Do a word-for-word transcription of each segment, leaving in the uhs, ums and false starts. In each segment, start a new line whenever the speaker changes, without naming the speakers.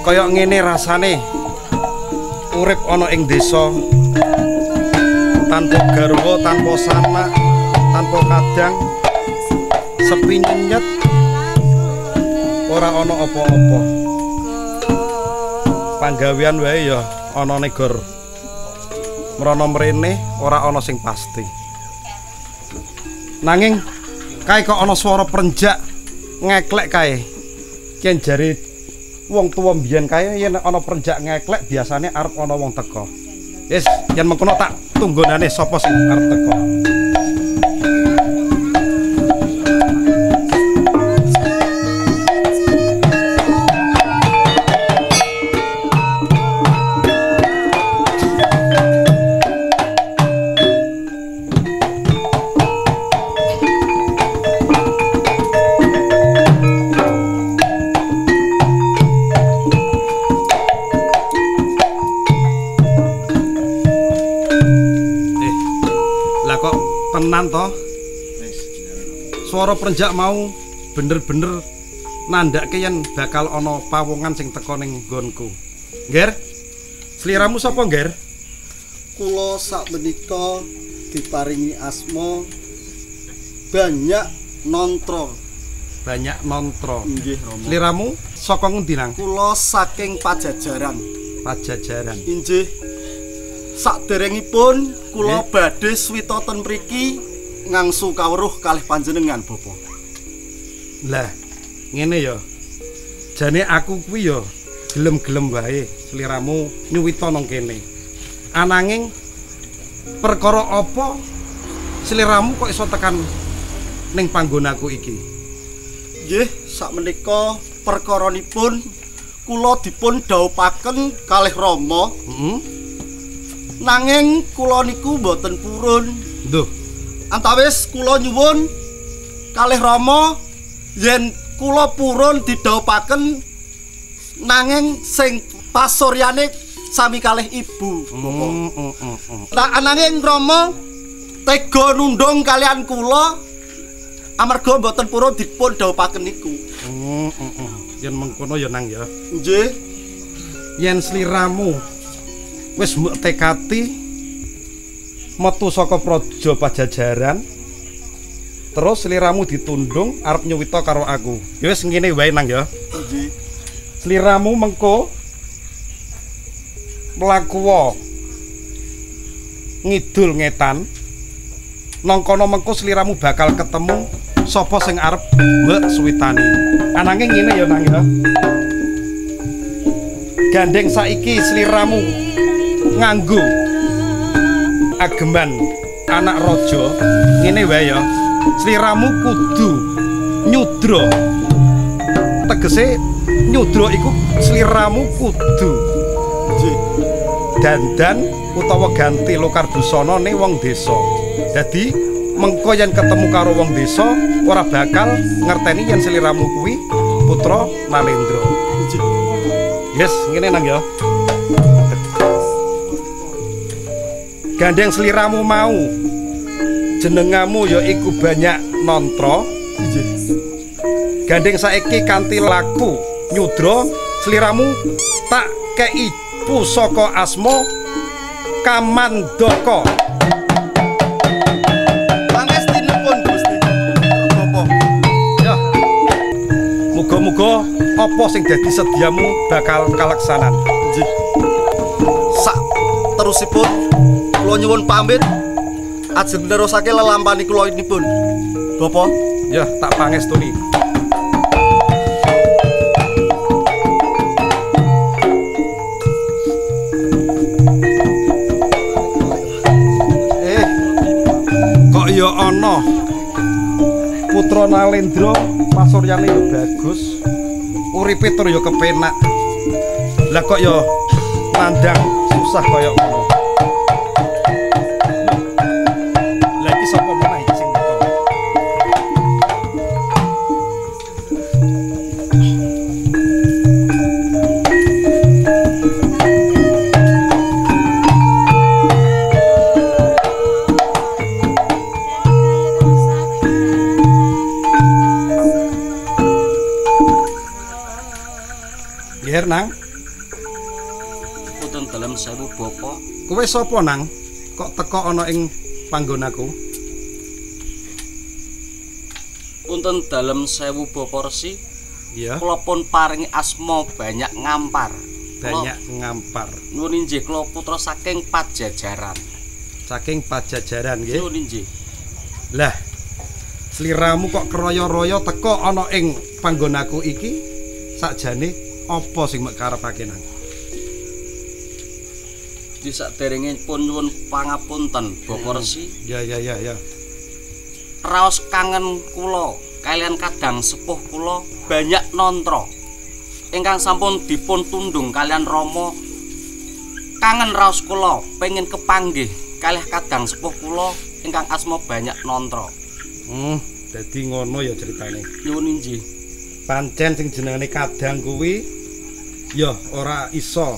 kaya ngene rasane urip ana ing desa tanpa garwa, tanpa sanak, tanpa kadang, sepi nyenyet, ora ana apa-apa. Panggawean wae ya ana negor. Mrana mrene ora ana sing pasti. Nanging kae kok ana swara prenjak ngeklek kae. Yen jare wong tuwa mbiyen kae yen ana prenjak ngeklek biasane arep ana wong teka. Wis, yen mengkono tak tunggonane sapa sing arep teka. Tenan toh suara prenjak mau bener-bener nandake yen bakal ana pawongan sing teka ning nggonku. Ngger, sliramu sapa, Ngger?
Kula sakmenika diparingi asma Banyak Nontro.
Banyak Nontro.
Nggih, Rama.
Sliramu saka ngendi, Nang?
Kula saking Pajajaran.
Pajajaran.
Inggih. Saderengipun kula badhe swita ten mriki ngangsu kawruh kalih panjenengan, Bapak.
Lah, ngene ya. Jane aku kuwi ya gelem-gelem wae sliramu nyuwita nang kene. Ananging perkara apa sliramu kok iso tekan ning panggonanku iki?
Nggih, sakmenika perkaranipun kula dipun dhaupaken kalih Rama.
Heeh.
Nanging kula niku mboten purun.
Duh,
antawis kula nyuwun kalih Rama yen kula purun didhaupaken nanging sing pasuryane sami kalih ibu.
Mm, mm, mm, mm.
Nah, ananging Rama tega nundung kalian kula amarga mboten purun dipun dhaupaken niku.
Mm, mm, mm. Yen mengkono ya, Nang ya.
Nggih.
Yen sliramu wis mbok tekati metu saka praja Pajajaran terus sliramu ditundung arep nyuwita karo aku. Ya wis ngene wae, Nang ya.
Nggih.
Sliramu mengko mlaku ngidul ngetan nang kono mengko sliramu bakal ketemu sapa sing arep mbok suwitani. Ananging ngene ya, Nang ya. Gandeng saiki sliramu nganggo ageman anak raja ngene wae ya. Sliramu kudu nyudra. Tegese nyudra iku sliramu kudu dandan utawa ganti lokar busana ning wong desa. Dadi mengko yen ketemu karo wong desa ora bakal ngerteni yen sliramu kuwi putra Nalendra. Yes, ngene, Nang ya. Gandeng sliramu mau jenengamu ya iku Banyak Nontro. Gandeng saiki kanthi laku nyudra sliramu tak kei pusaka asma Kamandaka.
Pangestinipun Gusti. Bapak.
Ya. Muga-muga apa sing dadi sediamu bakal kalaksanan.
Nggih. Sak terusipun kula nyuwun pamit ajeng nerusake lelampani kula inipun. Bapak,
ya tak pangestuni. Eh, kok ya ana putra Nalendra pasuryane ya bagus. Uripe tur ya kepenak. Lah kok ya nandang susah kaya ngono. Lah iki sapa meneh iki sing teko? Nggih, Nang.
dalem sewu bapa.
Kowe sapa nang? Kok teko ana ing panggonaku?
Punten dalem sewu bapa Resi.
Iya.
Kula pun paringi asma Banyak Ngampar.
Banyak Ngampar.
Nuwun inggih kula putra saking Pajajaran.
Saking Pajajaran nggih.
Nuwun inggih.
Lah, sliramu kok keroyo-royo teko ana ing panggonaku iki? Sakjane apa sing mek karepake nang?
Di saderenge pun nyuwun pangapunten Bapak Resi.
Ya ya ya ya.
Raos kangen kula kalian kadang sepuh kula Banyak Nontra ingkang sampun dipun tundung kalian Rama. Kangen raos kula pengin kepanggih kalih kadang sepuh kula ingkang asma Banyak Nontra.
Hmm, dadi ngono ya ceritane.
Nyuwun inggih.
Pancen sing jenengane kadang kuwi ya ora iso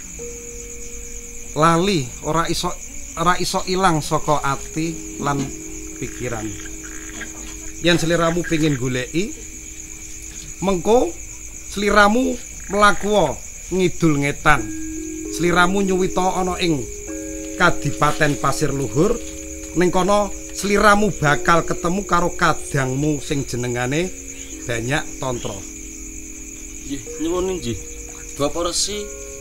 lali, ora iso ora iso ilang saka ati lan pikiran. Yen sliramu pengin goleki, mengko sliramu mlaku ngidul ngetan. Sliramu nyuwita ana ing Kadipaten Pasir Luhur, ning kono sliramu bakal ketemu karo kadangmu sing jenengane Banyak Tontra.
Nggih, nyuwun inggih. Bapak Resi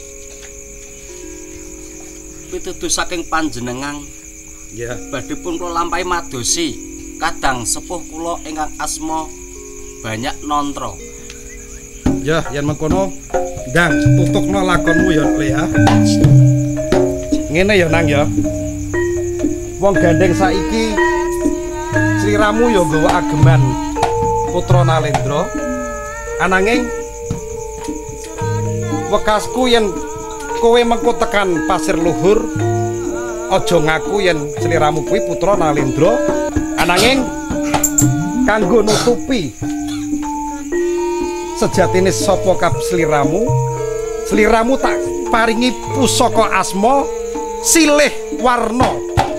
pituduh saking panjenengan.
Ya,
badhe pun kula lampahi madosi kadang sepuh kula ingkang asma Banyak Nontra.
ya yen mengkono ndang tutukno lakonmu ya kowe ya. Ngene ya nang ya. Wong gandeng saiki sliramu ya nggawa ageman Putra Nalendra. Ananging wekasku yen kowe mengko tekan Pasir Luhur, aja ngaku yen sliramu kuwi Putra Nalendra. Ananging kanggo nutupi sejatine sapa kap sliramu, sliramu tak paringi pusaka asma Silih Warna.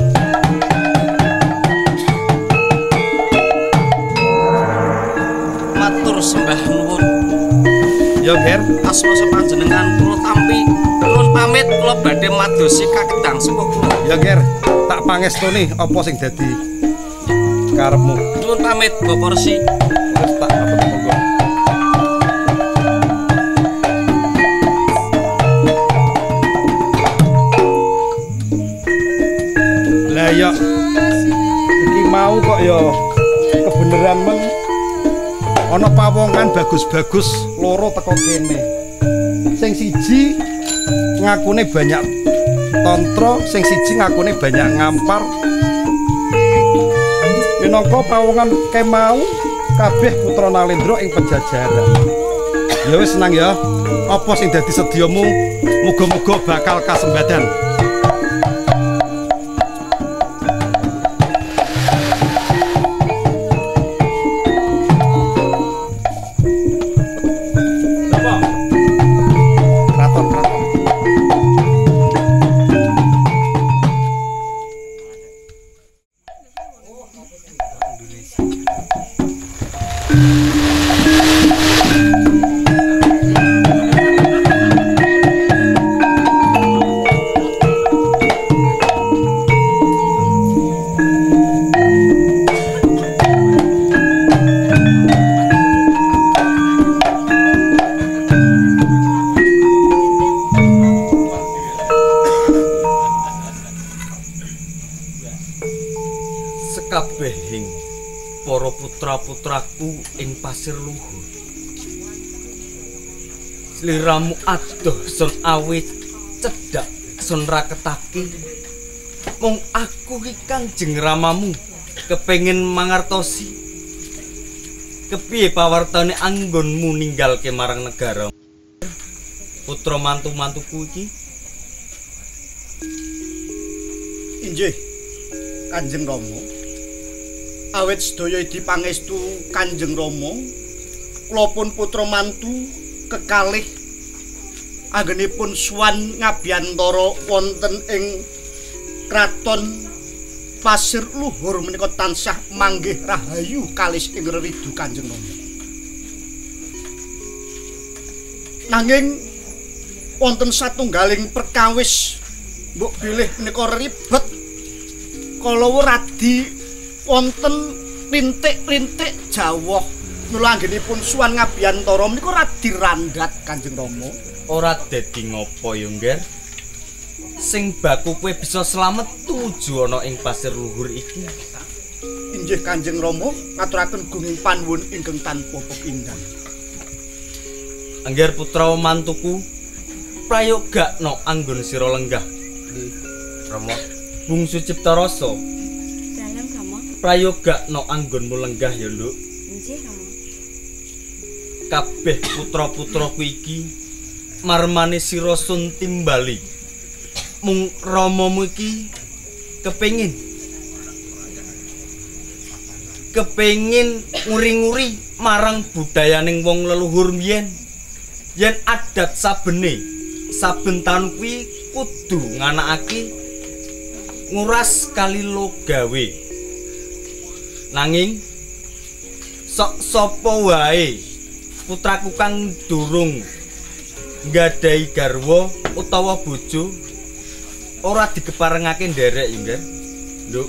Matur sembah nuwun.
Ya, Ger.
Asma sapanjenengan kula tampi. Nuwun pamit kula badhe madosi kakedang sepuh kula.
Ya, Ger. Tak pangestuni apa sing dadi karepmu.
Nuwun pamit Bapak Resi.
Wis tak apa monggo. Lah ya iki mau kok ya kebeneran men ana pawongan bagus-bagus loro teko kene. Sing siji ngakune Banyak Tontra, sing siji ngakune Banyak Ngampar. Minangka pawongan kemau kabeh Putra Nalendra ing Pajajaran. Ya wis senang ya. Apa sing dadi sedyamu muga-muga bakal kasembadan.
Sekabehing para putra-putraku ing Pasir Luhur, sliramu adoh sun awit cedhak sun raketake. Mung aku ki Kanjeng Ramamu kepengin mangertosi kepiye pawartane anggonmu ninggalke marang negara putra mantu-mantuku iki.
Inggih Kanjeng Rama, awit sedaya dipangestu Kanjeng Rama, kula pun putra mantu kekalih anggenipun suwan ngabiyantara wonten ing kraton Pasir Luhur menika tansah manggih rahayu kalis ing reridu Kanjeng Rama. Nanging wonten satunggaling perkawis mbok bilih menika ribet kala radi wonten rintik-rintik jawah mula anggenipun suwan ngabiyantara menika radi randhat Kanjeng Rama.
Ora dadi ngopo yo, Ngger? Sing baku kowe bisa slamet tuju ana ing pasir luhur iki.
Inggih Kanjeng Rama, ngaturaken gunging panuwun ingkang tanpa pepindhan.
Angger putra mantuku, prayogakno anggon sira lenggah.
Rama,
Bungsu Ciptarasa.
Dalem Rama.
Prayogakno anggonmu lenggah ya, Nduk.
Inggih Rama.
Kabeh putra-putraku iki marmane sira sun timbali. Mung ramamu iki kepengin kepengin nguri-nguri marang budayaning wong leluhur mbiyen. Yen adat sabene saben taun kuwi kudu nganakake nguras kali lo gawe. Nanging sok sapa wae putraku kang durung nggadahi garwa utawa bojo ora dikeparengake nderek ya, Ngger. Nduk.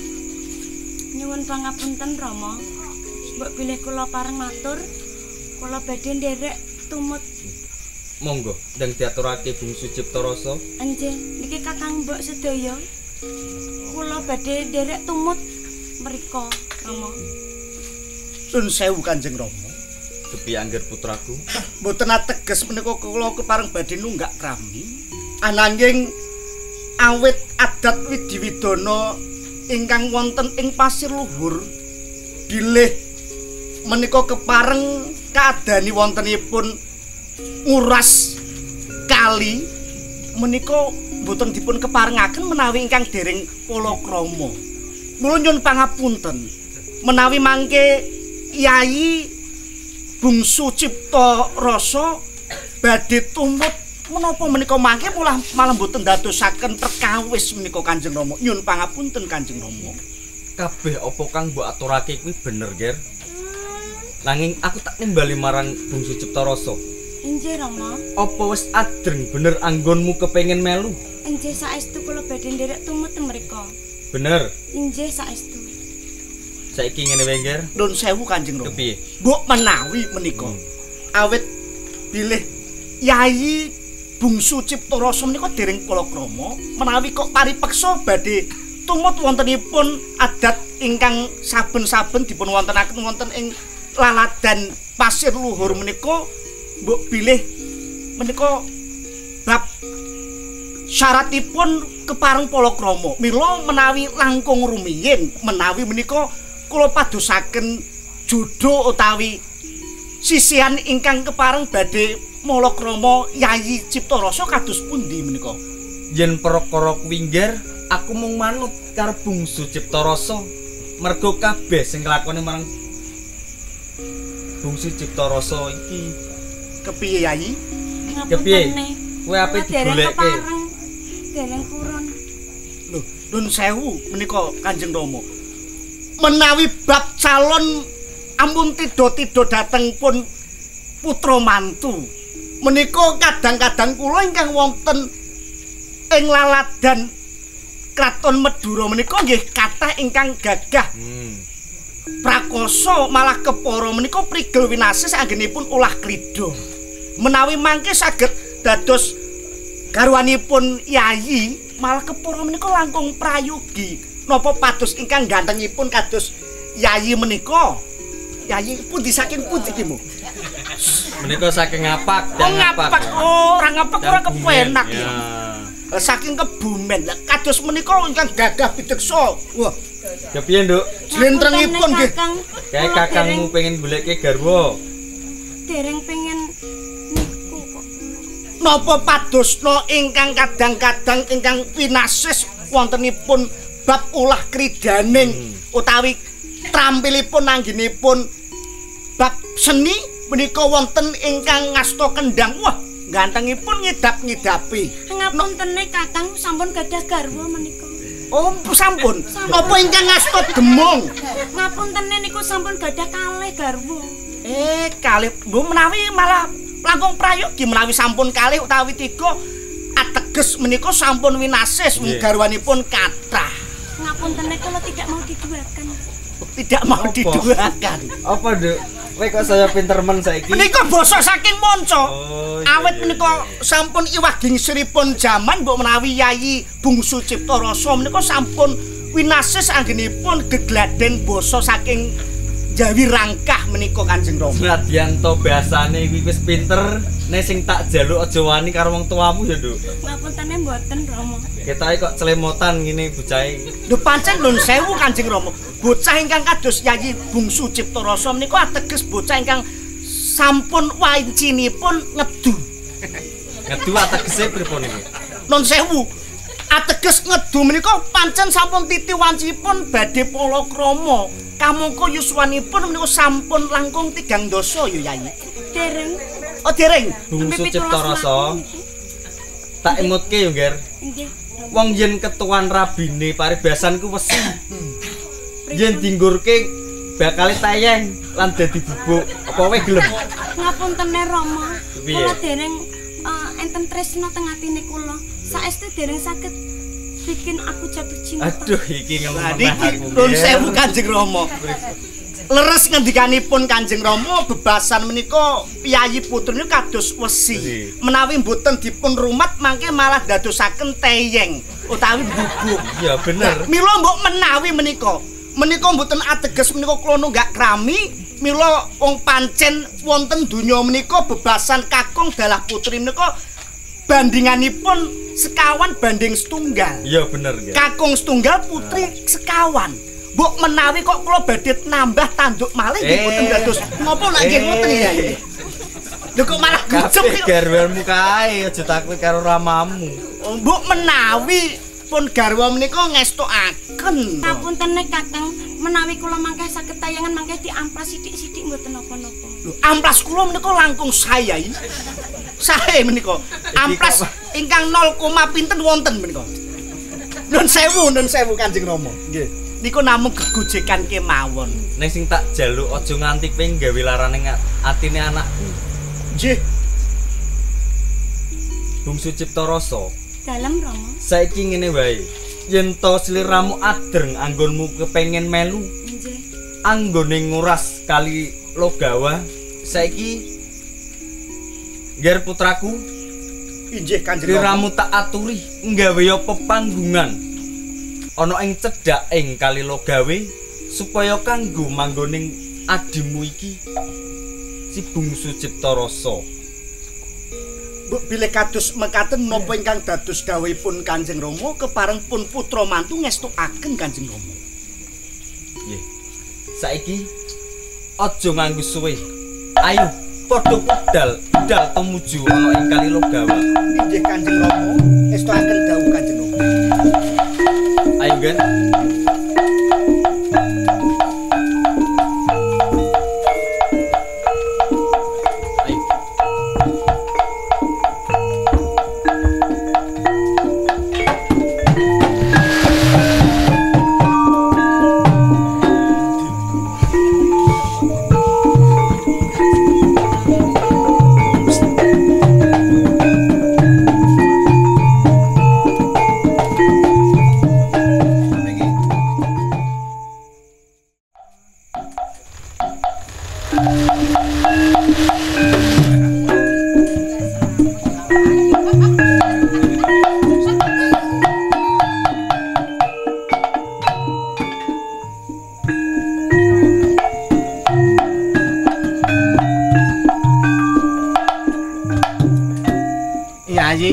Nyuwun pangapunten Rama. Mbok bilih kula pareng matur, kula badhe nderek tumut.
Monggo ndang diaturake Bungsu Ciptarasa.
Enjih, niki Kakang Mbok sedaya. Kula badhe nderek tumut mriko Rama.
Sun sewu Kanjeng Rama.
Kepi Angger putraku.
Mboten ateges menika kula kepareng badhe nunggak krami. Ananging awit adat widiwidana ingkang wonten ing pasir luhur bilih menika kepareng kaadani wontenipun nguras kali menika mboten dipun keparengaken menawi ingkang dereng palakrama. Kula nyuwun pangapunten menawi mangke Yayi Bungsu Ciptarasa badhe tumut menapa menika mangke malah malah mboten dadosaken perkawis menika Kanjeng Rama. Nyuwun pangapunten Kanjeng Rama.
Kabeh apa kang mbok aturake kuwi bener, Ger. Nanging aku tak nimbali marang Bungsu Ciptarasa.
Inggih Rama.
Apa wis adreng bener anggonmu kepengin melu?
Inggih saestu kula badhe nderek tumut mriko.
Bener.
Inggih saestu.
Saiki ngene wae, Ger.
Nuwun sewu Kanjeng Rama.
Kepiye?
Mbok menawi menika awit bilih Yayi Bungsu Ciptarasa menika dereng palakrama menawi kok paripeksa badhe tumut wontenipun adat ingkang saben-saben dipun wontenaken wonten ing laladan pasir luhur menika mbok bilih menika bab syaratipun kepareng palakrama. Mila menawi langkung rumiyin menawi menika kula padosaken jodho utawi sisihan ingkang kepareng badhe malakrama Yayi Ciptarasa kados pundi menika?
Yen perkara kuwi, Ngger, aku mung manut karo Bungsu Ciptarasa. Mergo kabeh sing nglakoni marang Bungsu Ciptarasa iki
Kepiye Yayi?
kepiye? Kowe ape digoleke?
Dereng purun.
Lho, nun sewu menika Kanjeng Rama. Menawi bab calon ampun tida-tida dhateng pun putra mantu. Menika kadang-kadang kula ingkang wonten ing laladan Kraton Madura menika nggih kathah ingkang gagah.
Hmm.
Prakoso malah kepara menika prigel winasis anggenipun ulah klidha. Menawi mangke saged dados garwanipun Yayi malah kepara menika langkung prayogi. Napa pados ingkang gantengipun kados Yayi menika? Yayi pundi saking pundi ki, Mu?
Menika saking ngapak,
Oh, ngapak. Oh, ora ngapak ora kepenak
ya.
ya. Saking Kebumen. Lah kados menika ingkang gagah bideksa. Wah,
Kepiye, Nduk?
jlentrengipun nggih.
Kae kakangmu pengen goleke garwa.
Dereng pengen niku kok.
Napa padosna ingkang kadang-kadang ingkang winasis wontenipun bab ulah kridaning hmm. utawi trampilipun anggenipun bab seni menika wonten ingkang ngasta kendang. Wah, gantengipun ngidap-ngidapi.
Ngapuntene Kakang sampun gadah garwa menika.
Oh, sampun. Napa ingkang ngasta demung?
Ngapuntene niku sampun gadah kalih garwa.
Eh, kalih mbok menawi malah langkung prayogi menawi sampun kalih utawi tiga ateges menika sampun winasis garwanipun kathah.
Ngapunten kula tidak mau diduakan.
Tidak mau diduakan.
Apa, Nduk? Kowe kok saya pinter men saiki?
Menika basa saking manca.
Oh, iya,
awet
iya,
menika sampun iwah gingsiripun jaman mbok menawi Yayi Bungsu Cipta Rasa menika sampun winasis anggenipun gegladen basa saking Jawi Rangkah menika Kanjeng Rama.
Senadyan to basane kuwi wis pinter, nek sing tak jaluk aja wani karo wong tuamu ya, Nduk.
Ngapuntene mboten Rama.
Ketahe kok celemotan ngene bocahe.
Lho pancen nun sewu Kanjeng Rama. Bocah ingkang kados Yayi Bungsu Cipta Rasa menika ateges bocah ingkang sampun wancinipun ngedu.
Ngedu ategese pripun iki?
Nun sewu. Ateges ngedu menika pancen sampun titi wancinipun badhe palakrama. Kamangka yuswanipun menika sampun langkung tigang dasa ya Yayi.
Dereng.
Oh dereng.
Bungsu Cipta Rasa. Tak emutke yo, Nger.
Nggih.
Wong yen ketuan rabine paribasan ku wesi. Yen dinggurke bakal tayeng lan dadi bubuk. Apa kowe gelem?
Ngapuntene Rama.
Piye?
Kula dereng uh, enten tresna teng atine kula. Saestu dereng saged bikin aku jatuh cinta.
Aduh iki
Lah
ngemenah
niki
aku.
nun sewu Kanjeng Rama. Leres ngendikanipun Kanjeng Rama bebasan menika piyayi putrine kados wesi. Menawi mboten dipun rumat mangke malah dadosaken teyeng utawi bubuk.
Iya bener.
Mila mbok menawi menika menika mboten ateges menika kula nunggak krami. Mila wong pancen wonten donya menika bebasan kakung dalah putri menika bandinganipun sekawan banding setunggal.
Iya bener ya.
Kakung setunggal putri sekawan. Mbok menawi kok kula badhe nambah tanduk malih nggih mboten dados napa lak nggih ngoten ya. Lho kok malah gucep
Kabeh garwamu kae aja takut karo ramamu.
Mbok menawi pun garwa menika ngestokaken.
Ngapuntene Kakang, menawi kula mangke saged tayangan mangke diamplas sithik-sithik mboten napa-napa.
Lho amplas kula menika langkung saya iki. Sae menika. Amplas ingkang nol koma pinten wonten menika. Nun sewu, nun sewu Kanjeng Rama. Nggih. Niku namung gegojekan kemawon.
Ning sing tak jaluk aja nganti kowe gawe larane atine anakku.
Nggih.
Bungsu Cipta Rasa.
Dalem Rama.
Saiki ngene wae. Yen to sliramu adreng anggonmu kepengin melu,
Nggih.
anggone nguras kali Logawa, saiki ngger putraku,
Inggih Kanjeng Rama.
sliramu tak aturi nggawe apa panggungan ana ing cedhaking kali Logawe supaya kanggo manggoning adimu iki si Bungsu Cipta Rasa.
Mbok bilih kados mekaten menapa ingkang dados dawuhipun Kanjeng Rama kepareng pun putra mantu ngestukaken Kanjeng Rama.
Nggih. Saiki aja nganggo suwe. Ayo padha budal, budal tumuju ana ing kali Logawa.
Inggih Kanjeng Rama, estukaken dawuh Kanjeng Rama.
Ayo, Gen.
Yayi.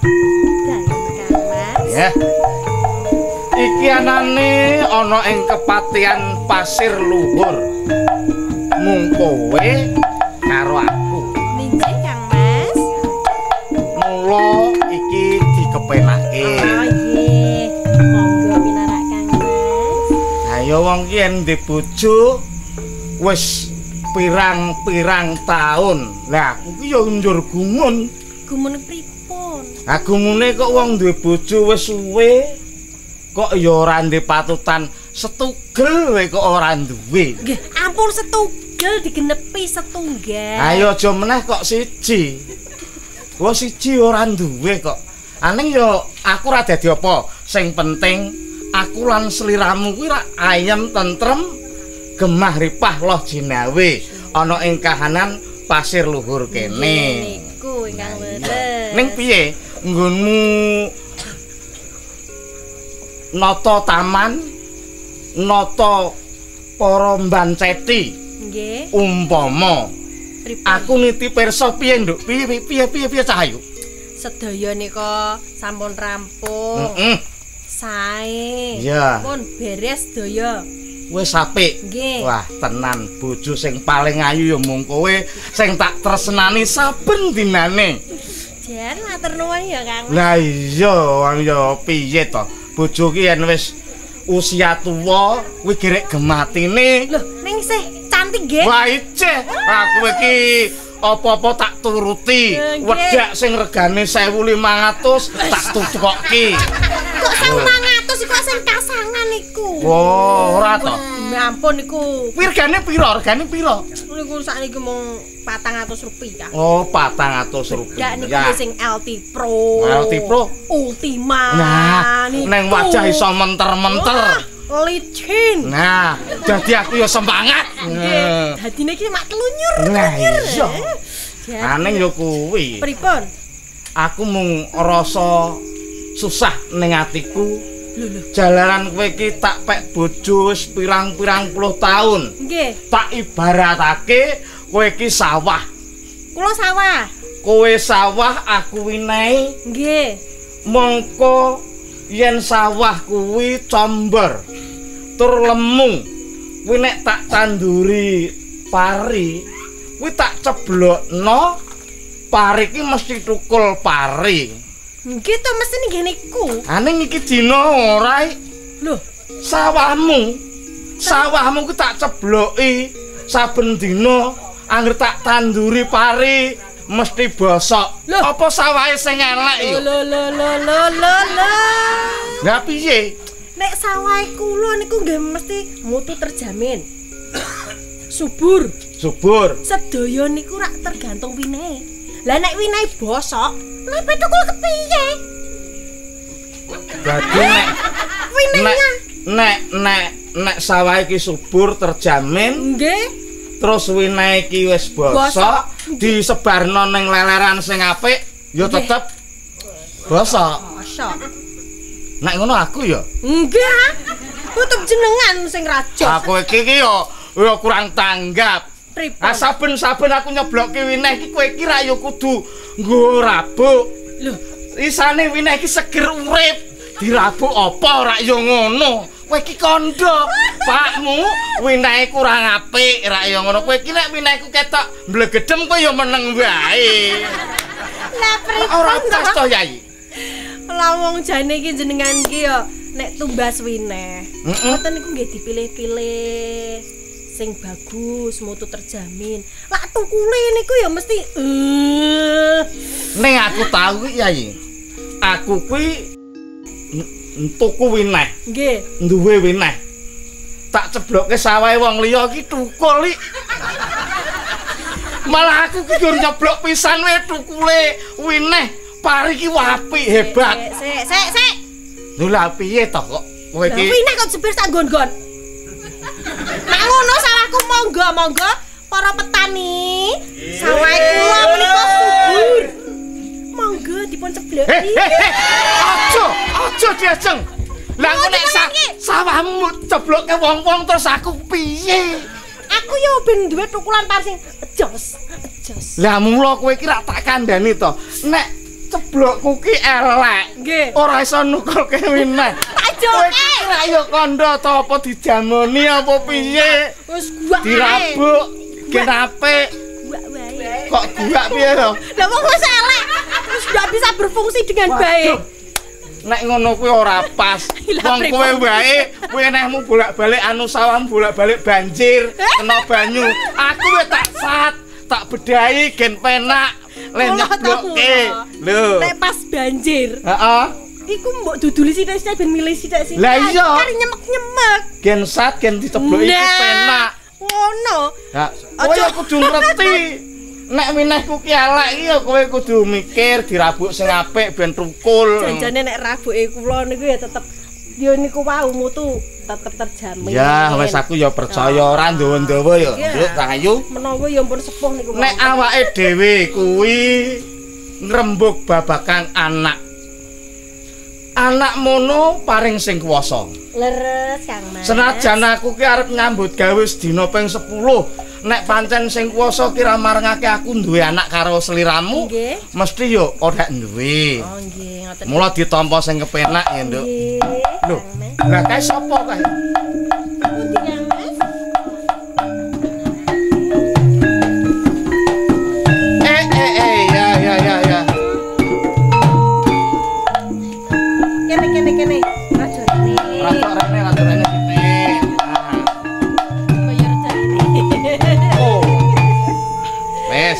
Dalem
Ya. Iki anane ana ing kepatihan Pasir Luhur. Mung kowe karo aku.
Nggih Kang Mas.
Mula iki dikepenake.
Oh nggih. Monggo pinarak Kang Mas.
Ayo wong ki yen ndek bojo wis pirang-pirang taun. Lah aku ki yo njur gumun.
Gumun pripun?
Agumune kok wong duwe bojo wis suwe kok ya ora ndek patutan setugel wae kok ora duwe.
Nggih, ampun setugel Pegel digenepi setunggal.
Ayo aja meneh kok siji. Gua siji ora duwe kok. Aning yo aku ora dadi apa. Sing penting aku lan sliramu kuwi ra ayem tentrem gemah ripah loh jinawe ana ing kahanan pasir luhur kene.
Niku ingkang leres.
Ning piye nggonmu nata taman nata para mbanceti?
Nggih.
Umpama
Pripun?
aku niti pirsa piye nduk piye piye piye piye Cahayu
Sedaya nika sampun rampung.
heeh
Sae.
Iya.
Pun beres sedaya.
wis apik
Nggih.
wah tenan bojo sing paling ayu ya mung kowe sing tak tresnani saben dinane
Jan matur nuwun ya Kang.
lah iya wong ya piye to bojo ki yen wis usia tuwa kuwi gerek gematine
Loh, ning sih cantik nggih.
wah ice aku iki apa-apa tak turuti
Nggih.
wedak sing regane sewu lima ratus tak tutukoki
Kok sewu lima ratus iku sing kasangan iku.
wow ora to
Ya ampun niku.
regane pira regane pira
Niku sakniki mung patang atus rupiah.
oh patang atus rupiah
Ya niku sing L T Pro.
L T Pro
Ultima.
nah
niku.
neng wajah iso menter-menter
Wah, licin.
nah jadi aku ya semangat
Nggih. Dadine iki mak telunyur.
nah iya
Jan.
aneng yo kuwi
Pripun?
aku mung rasa susah ning atiku
Lho lho.
jalaran kowe iki tak pek bojo wis pirang-pirang puluh taun
Nggih.
tak ibaratake kowe iki sawah
Kula sawah.
kowe sawah aku winehi
Nggih.
mongko yen sawah kuwi comber tur lemu kuwi nek tak tanduri pari kuwi tak ceblokno pari iki mesti tukul pari
Nggih to mesti nggih niku.
aning iki dina ora I.
Lho,
sawahmu sawahmu ku tak cebloki saben dina angger tak tanduri pari mesti bosok
Loh.
apa sawahe sing elek yo
lho lho lho lho lho lho.
lah piye
Nek sawah kula niku nggih mesti mutu terjamin. Subur.
subur
Sedaya niku rak tergantung winehe. Lah nek winehe bosok, lepe tukul kepiye?
dadi nek
Winehnya.
nek nek nek nek sawah iki subur terjamin
Nggih.
terus winehe iki wis
Bosok.
bosok disebarno ning leleran sing apik ya
Nggih.
tetep bosok
Bosok.
nek ngono aku ya
Nggih. Tutup jenengan sing rajos.
aku iki ki yo yo kurang tanggap
Pripun?
ah saben-saben aku nyeblokke wineh iki kowe iki ra yo kudu nggo rabuk
Lho,
isane wineh iki seger urip dirabuk apa ora yo ngono kowe iki kandha pakmu winehe kurang apik ra yo ngono kowe iki nek winehku ketok mblegedhem kowe yo meneng wae
lah pripun?
ora tas to Yai
Lah wong jane iki jenengan iki ya nek tumbas wineh.
Heeh.
Mboten niku nggih dipilih-pilih sing bagus, mutu terjamin. Lah tukule niku ya mesti eh
ning aku tahu Yai aku kuwi n- tuku wineh
nggih.
duwe wineh tak ceblokke sawahe wong liya iki tukul iki malah aku ki gur nyeblok pisan wae tukule wineh pari ki apik hebat
Sik, sik, sik.
lho lah piye to kok kowe
Lah
iki
wineh kok jebir tak nggon-nggon. Nek ngono sawahku monggo, monggo para petani. Sawah kula menika subur. Monggo dipun cebleki.
Heh, heh, heh. aja aja diajeng lah
Oh,
nek sa
diulangi.
sawahmu ceblokke wong-wong terus aku piye
Aku yo ben duwe tukulan par sing jos, jos.
lah mula kowe iki rak tak kandhani to nek ceblokku ki elek
Nggih.
ora iso nukulke wineh
Tak
kowe
joke.
iki rak yo kandha to apa dijamoni apa piye
Wis gua ae.
dirabuk genape
Gua wae.
kok gua piye to
Lah wong wis elek, terus enggak bisa berfungsi dengan baik.
nek ngono kuwi ora pas
Lah,
wong kowe
pripun?
wae winehmu bolak-balik anu sawahmu bolak-balik banjir kena banyu aku wis tak sat tak bedahi gen penak le
Mula
nyeblokke
tau,
lho
Nek pas banjir,
heeh
iku mbok duduli sithik-sithik ben milih sithik-sithik.
Lah iya.
Kari nyemek-nyemek.
gen sat gen dicebloki iki
Nah,
penak
Ngono.
Ya, kowe ya kudu ngerti. Nek minehku ki elek iki ya kowe kudu mikir dirabuk sing apik ben tukul.
Janjane nek rabuke kula niku ya tetep yo niku wau mutu tetep terjamin.
Ya, wis aku ya percaya ora ndawa-ndawa ya. Nduk Rahayu.
Menawa ya ampun sepuh niku.
Nek awake dhewe kuwi ngrembug babakan anak. Anak mono paring sing kuwasa.
Leres Kang Mas.
Senajan aku ki arep nyambut gawe sedina ping sepuluh. Nek pancen sing kuwasa ki ra marengake aku duwe anak karo sliramu,
Nggih.
mesti yo ora duwe.
Oh nggih, ngoten.
Mula ditampa sing kepenak ya, Nduk.
Nggih.
Lho,
Kang Mas.
lah kae sapa kae?
Pundi Kang Mas?
Eh eh eh ya ya ya ya.
Kene kene kene. Rajane.
Rata rene rata rene titik. Nah.
Kaya rajane.
Oh. Wes.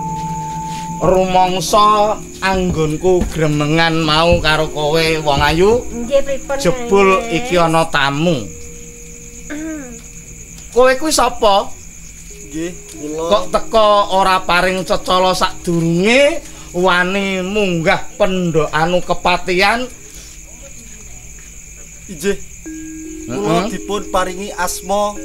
Rumangsa anggonku gremengan mau karo kowe wong ayu.
Nggih pripun?
Jebul iki ana tamu. Kowe kuwi sapa?
Nggih, kula
Kok teko ora paring cecala sadurunge wani munggah pendhokanu kepatihan?
inggih. Kula
Heeh.
dipun paringi asma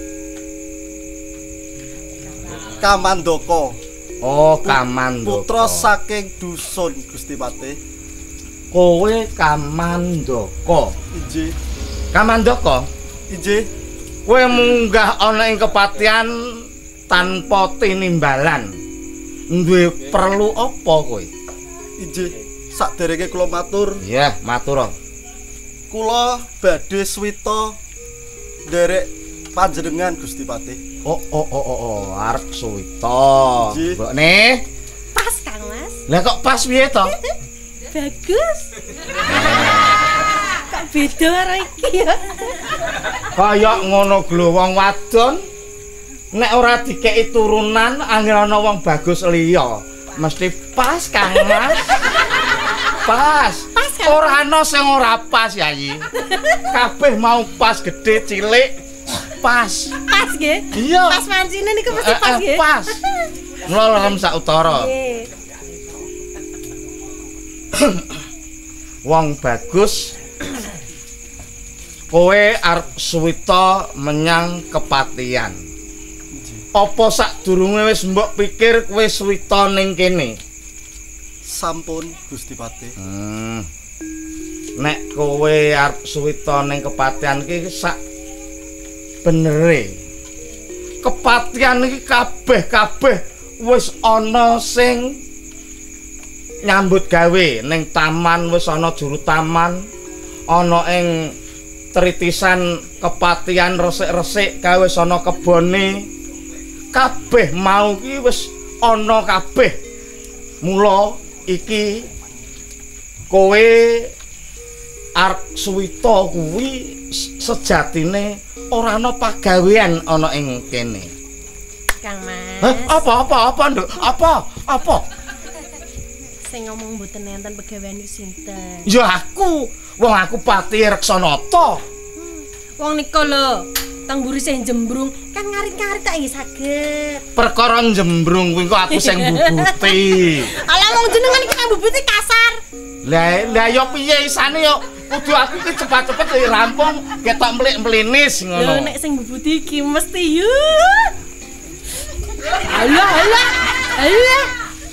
Kamandaka.
Oh, Kamandaka.
Putra saking dusun Gusti Patih.
Kowe Kamandaka.
Inggih.
Kamandaka,
Inggih.
kowe munggah ana ing kepatihan tanpa tinimbalan. Duwe perlu apa kowe?
Inggih. Saderenge kula matur,
Iya, matur.
kula badhe swita nderek panjenengan Gusti Patih.
Oh, oh, oh, oh, oh, arep suwita.
Nggih.
Mbokne.
Pas Kang Mas.
Lah kok pas piye to?
Bagus. Kok beda karo iki ya?
Kayak ngono glo wong wadon nek ora dikeki turunan angel ana wong bagus liya mesti pas Kang Mas. Pas.
Pas, Kang.
Ora ana sing ora pas Yayi. Kabeh mau pas gede cilik pas.
Pas nggih.
Iya.
Pas mancine niku mesti
Eh,
pas
eh,
nggih.
pas. Mula lem sak utara.
Nggih.
Wong bagus kowe arep suwita menyang kepatihan. Apa sadurunge wis mbok pikir kowe suwita ning kene?
Sampun Gusti Patih.
Hmm. Nek kowe arep suwita ning kepatihan iki sak benere. Kepatihan iki kabeh-kabeh wis ana sing nyambut gawe ning taman, wis ana juru taman, ana ing tritisan kepatihan resik-resik gawe wis ana kebone. Kabeh mau ki wis ana kabeh. Mula iki kowe arep suwita kuwi sejatine ora ana pagawean ana ing kene.
Kang Mas.
Hah? Apa apa apa Nduk? Apa? Apa?
Sing ngomong mboten enten pegawean niku sinten?
Ya aku, wong aku Pati Reksanata.
Wong nika lho, teng mburi sing jembrung kan ngarit-ngarit tak nggih saged.
Perkara jembrung kuwi kok aku sing bubuti.
Ala wong jenengan iki kan bubuti kasar.
Lah lah ya piye isane yo kudu aku ki cepet-cepet rampung ketok mlik-mlinis
Lho
ngono.
nek sing bubuti iki mesti yo. Alah alah. Alah.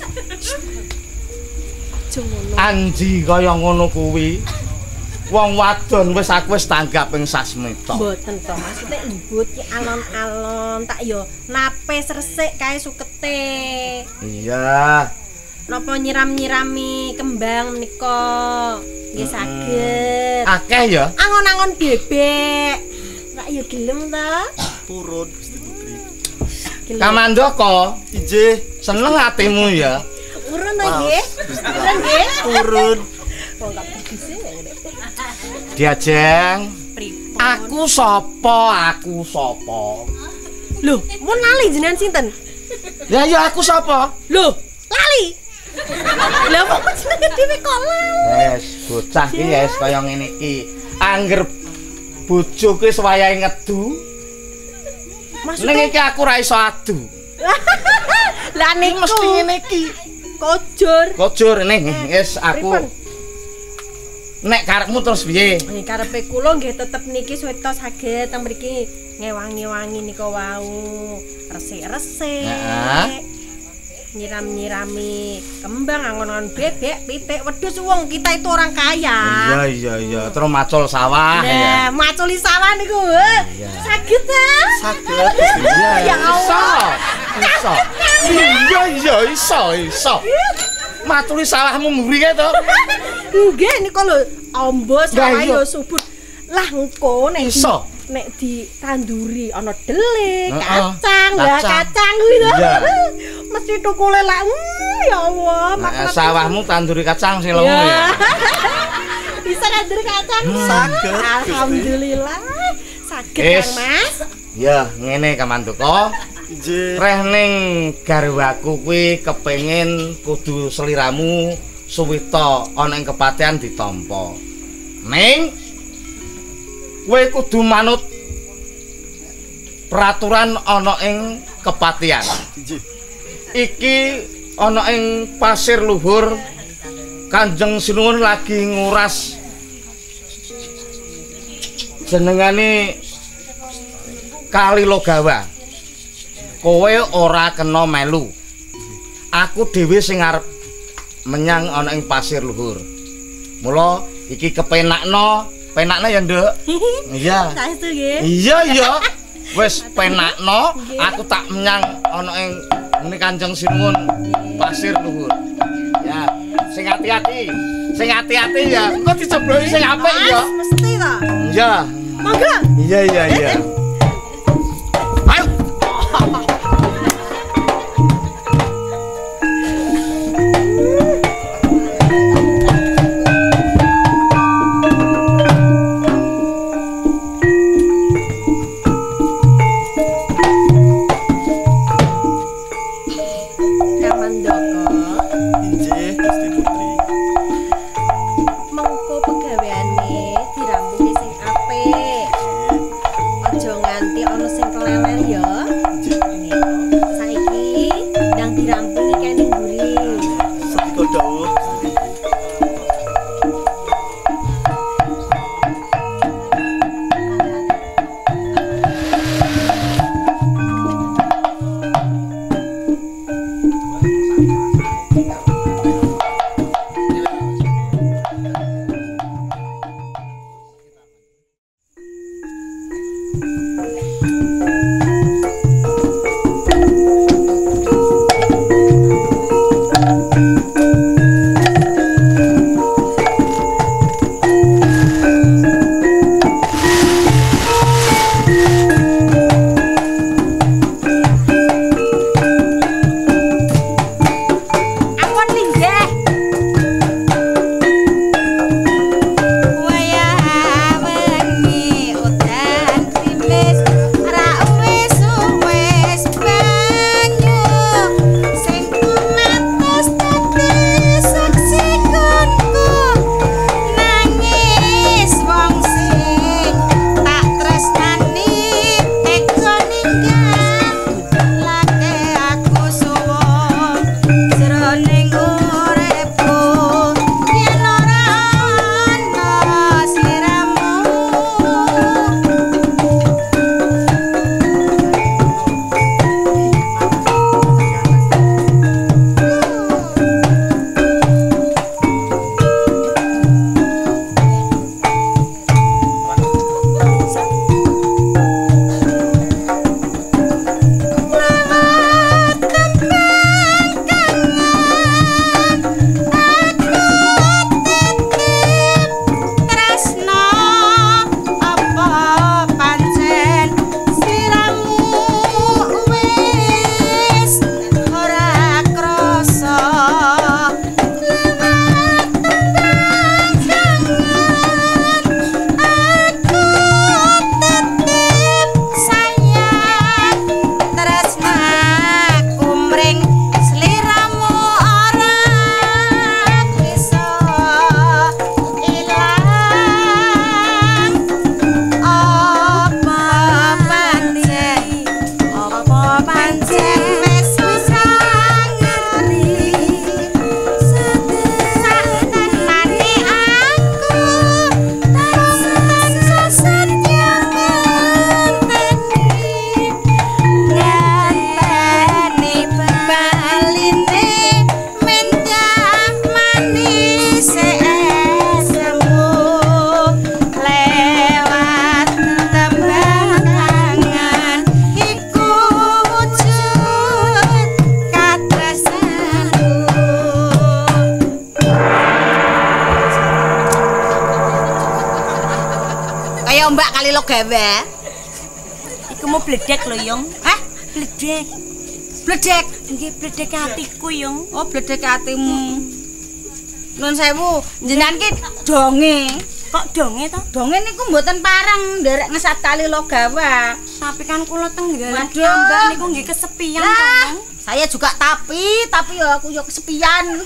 Jono.
Anji kaya ngono kuwi. Wong wadon wis aku wis tanggap ing sasmita.
Mboten to maksudnya ibu ki alon-alon tak yo napes resik kae sukete.
Iya.
Napa nyiram-nyirami kembang menika nggih saged.
Akeh ya.
Angon-angon bebek. Rak yo gelem ta?
Purun Gusti Putri.
Gelem.
Kamandaka,
Inggih.
seneng atimu ya.
Urun to nggih? Urun nggih?
Purun.
Wong gak bagus e ngene.
Diajeng.
Pripun?
Aku sapa? Aku sapa?
Lho, mun lali jenengan sinten?
Ya ya aku sapa?
Lho, lali. Lah kok jenenge dhewe kok lali?
Wes, bocah iki wis kaya ngene iki. Angger bojo kuwi sewayahe ngedu,
Maksudnya?
Ning iki aku ora iso adu.
Lah niku
Mesti ngene iki.
kojur.
Kojur ning wis aku.
Pripun?
Nek karepmu terus piye?
Nek karepe kula nggih tetep niki sweta saged teng mriki ngewangi-wangi nika wau. Resik-resik.
Heeh.
Nyiram-nyirami kembang angon-angon bebek, pitik, wedhus wong kita itu orang kaya.
Iya iya iya, terus macul sawah
Nah,
ya.
maculi sawah niku. eh.
Iya.
Saged ta?
Saged.
Iya,
Ya Allah.
Iso. Iya iya iso iso. Matuli sawahmu mburi to.
Nggih niku lho, ombo sawah
Lah, iya.
yo subur. Lah engko nek di-
Iso.
nek ditanduri ana delik,
Heeh.
kacang, lah
Kacang.
kacang kuwi lho.
Iya.
Mesti tukule lak. Hmm, ya Allah,
Nah,
makna
sawahmu tanduri kacang sing lemu
Ya.
ya.
Bisa nanduri kacang.
Saged, Gusti.
Alhamdulillah. Saged
Yes.
Kang Mas.
Ya, ngene Kamanduka.
Nggih.
Reh ning garwaku kuwi kepengin kudu seliramu suwita ana ing kepatean ditampa. Ning kowe kudu manut peraturan ana ing kepatean.
Nggih.
Iki ana ing pasir luhur Kanjeng Sinuwun lagi nguras jenengane Kali Logawa. Kowe ora kena melu. Aku dhewe sing arep menyang ana ing pasir luhur. Mula iki kepenakno, penakno ya, Nduk. Iya.
Saestu nggih.
Iya iya. Wis penakno, aku tak menyang ana ing ngene Kanjeng Sinuwun pasir luhur. Ya, sing hati-hati. Sing hati-hati ya. Engko dicebloki sing apik ya.
Mas, mesti ta?
Iya.
Monggo.
Iya iya iya. Ayo.
Kamandaka,
Nggih, Gusti Putri.
mengko pegaweane dirampungi sing apik. Aja nganti ana sing keleler ya. Nggih. Saiki ndang dirampungi kene mburi.
Sedika dawuh.
lo gawe.
Iku mau bledek lho, Yung.
Hah?
Bledek.
Bledek.
Nggih, bledek atiku, Yung.
Oh, bledek atimu. Nuwun sewu, jenengan ki donge.
Kok donge to?
Donge niku mboten pareng nderek ngesat kali lo gawe.
Tapi kan kula tenggelam
Waduh.
ambak niku nggih kesepian to,
Lah,
Yung.
saya juga tapi, tapi ya aku yo kesepian.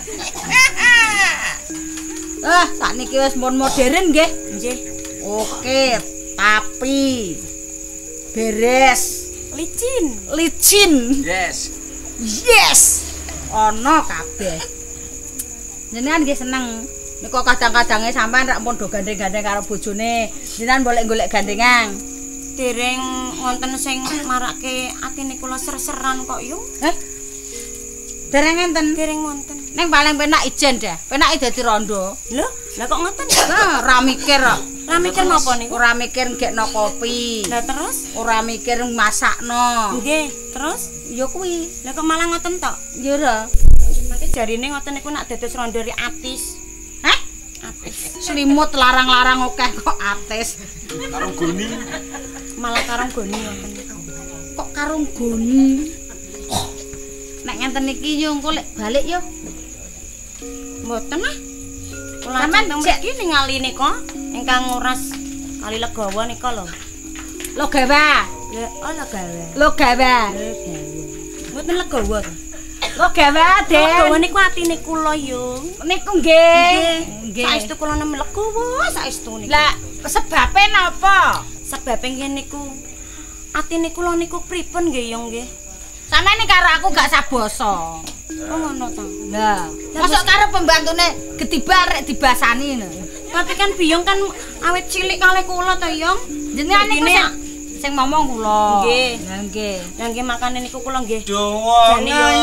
Ah, sakniki wis mon modern nggih.
Nggih.
Oke, tapi beres,
Licin.
licin.
Yes.
Yes. Ono kabeh. Jenengan nggih seneng. Nika kadang-kadange sampean rak pun do gandeng-gandeng karo bojone. Jenengan boleh golek gandengan.
Dereng wonten sing marake atine kula ser-seran kok, Yung.
Eh? Dereng enten.
Dereng wonten.
Ning paling penak ijen dah. Penake dadi rondo.
Lho, lah kok ngoten?
Nah, ora mikir kok.
Lah mikir napa niku?
Ora mikir gekno kopi.
Lah terus?
Ora mikir masakno.
Nggih, terus?
Ya kuwi.
Lah kok malah ngoten tok?
Ya ora.
Mangke jarine ngoten niku nak dados rondo ri atis.
Hah?
Atis.
Selimut larang-larang akeh kok atis.
Karo goni.
Malah karung goni ngoten niku.
Kok karung goni. Nek ngenten iki yo engko lek balik yo.
Mboten ah. Kula
Sampeyan
teng
cek-
mriki ningali nika ingkang nguras kali Legawa nika lho.
Lo gawe.
Ya oh Legawa.
Lo gawe.
Mboten Legawa to.
Lo gawe,
Legawa
Den.
niku atine kula, Yung.
Niku nggih.
Nggih. Saestu kula nem Legawa, saestu niku.
Lah sebabe napa?
Sebab nggih niku atine kula niku pripun nggih, Yung nggih.
Samane karo aku gak saboso.
Oh ngono to.
Lah, masuk karo pembantune getibal rek dibasani lho.
Tapi kan Biyong kan awet cilik kalih kula to, Yung.
Jenengan niku
Dadine-
sing sing ngomong kula.
Nggih.
Lah nggih.
Lah nggih makane niku kula nggih.
Dawa
Jane yo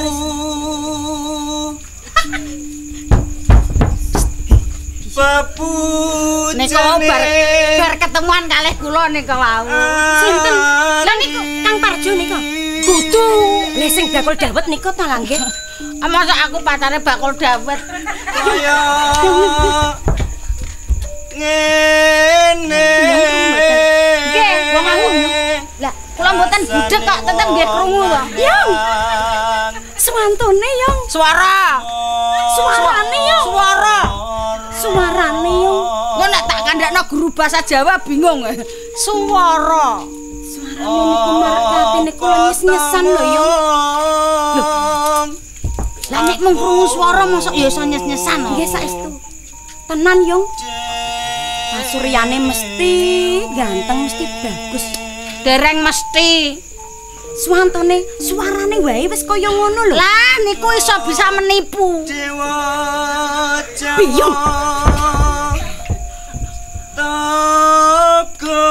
Bapu
Niku bar bar ketemuan kalih kula nika wau.
Sinten? Lah niku Kang Parjo nika. Kudu. Lah sing bakul dawet nika to lah nggih.
Ah, masa aku pacare bakul dawet.
kaya ngene.
Nggih, wong aku. Lah, kula mboten budhek kok tetep nggih krungu to.
Yung. Swantone, Yung.
Suara.
Suarane, Yung.
Suara.
Suarane, Yung.
Kok nek tak kandhakno guru bahasa Jawa bingung. Suara.
Suarane niku marake atine kula nyes-nyesan lho, Yung.
Lah nek mung krungu swara mosok ya iso nyes-nyesan.
Nggih saestu. Tenan, Yung. Pak Suryane mesti ganteng, mesti bagus.
Dereng mesti.
Swantone, suarane wae wis kaya ngono lho.
Lah niku iso bisa menipu.
Dewa
Biyong.
Toko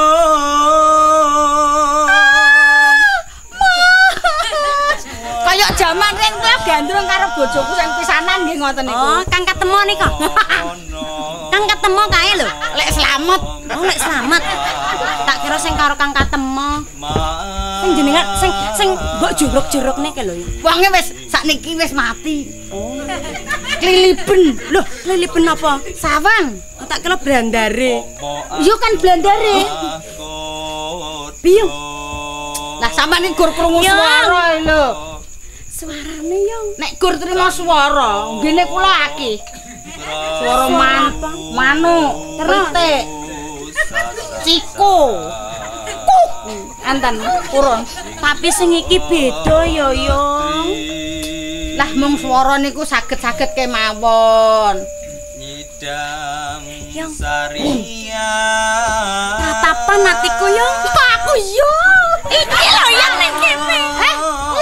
Kayak jaman ring kula gandrung karo bojoku sing pisanan nggih ngoten niku.
Oh, Kang ketemu nika. Kang ketemu kae lho.
Lek slamet.
Oh, lek slamet. Tak kira sing karo Kang ketemu. Sing jenengan sing sing mbok jeruk-jeruk niki lho.
Wonge wis sakniki wis mati. Oh. Kliliben.
Loh, lilipen apa?
Sawang.
Oh, tak kira brandare.
Yo kan blandare.
Biyong.
Lah sampean iki gur krungu
Yo.
swara lho.
Suarane, Yung.
Nek gur trima swara, ngene kula akeh. Swara man, manuk, pitik, ciku. Kuk. Enten purun.
Tapi sing iki beda ya, Yung.
Lah mung swara niku saged-saged kemawon.
Nyidang
Yang.
Saria
Tatapan atiku, Yung.
Aku yo. Iki lho yang ning kene. Heh.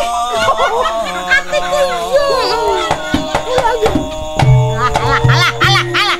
Atiku yo. Alah, alah, alah, alah.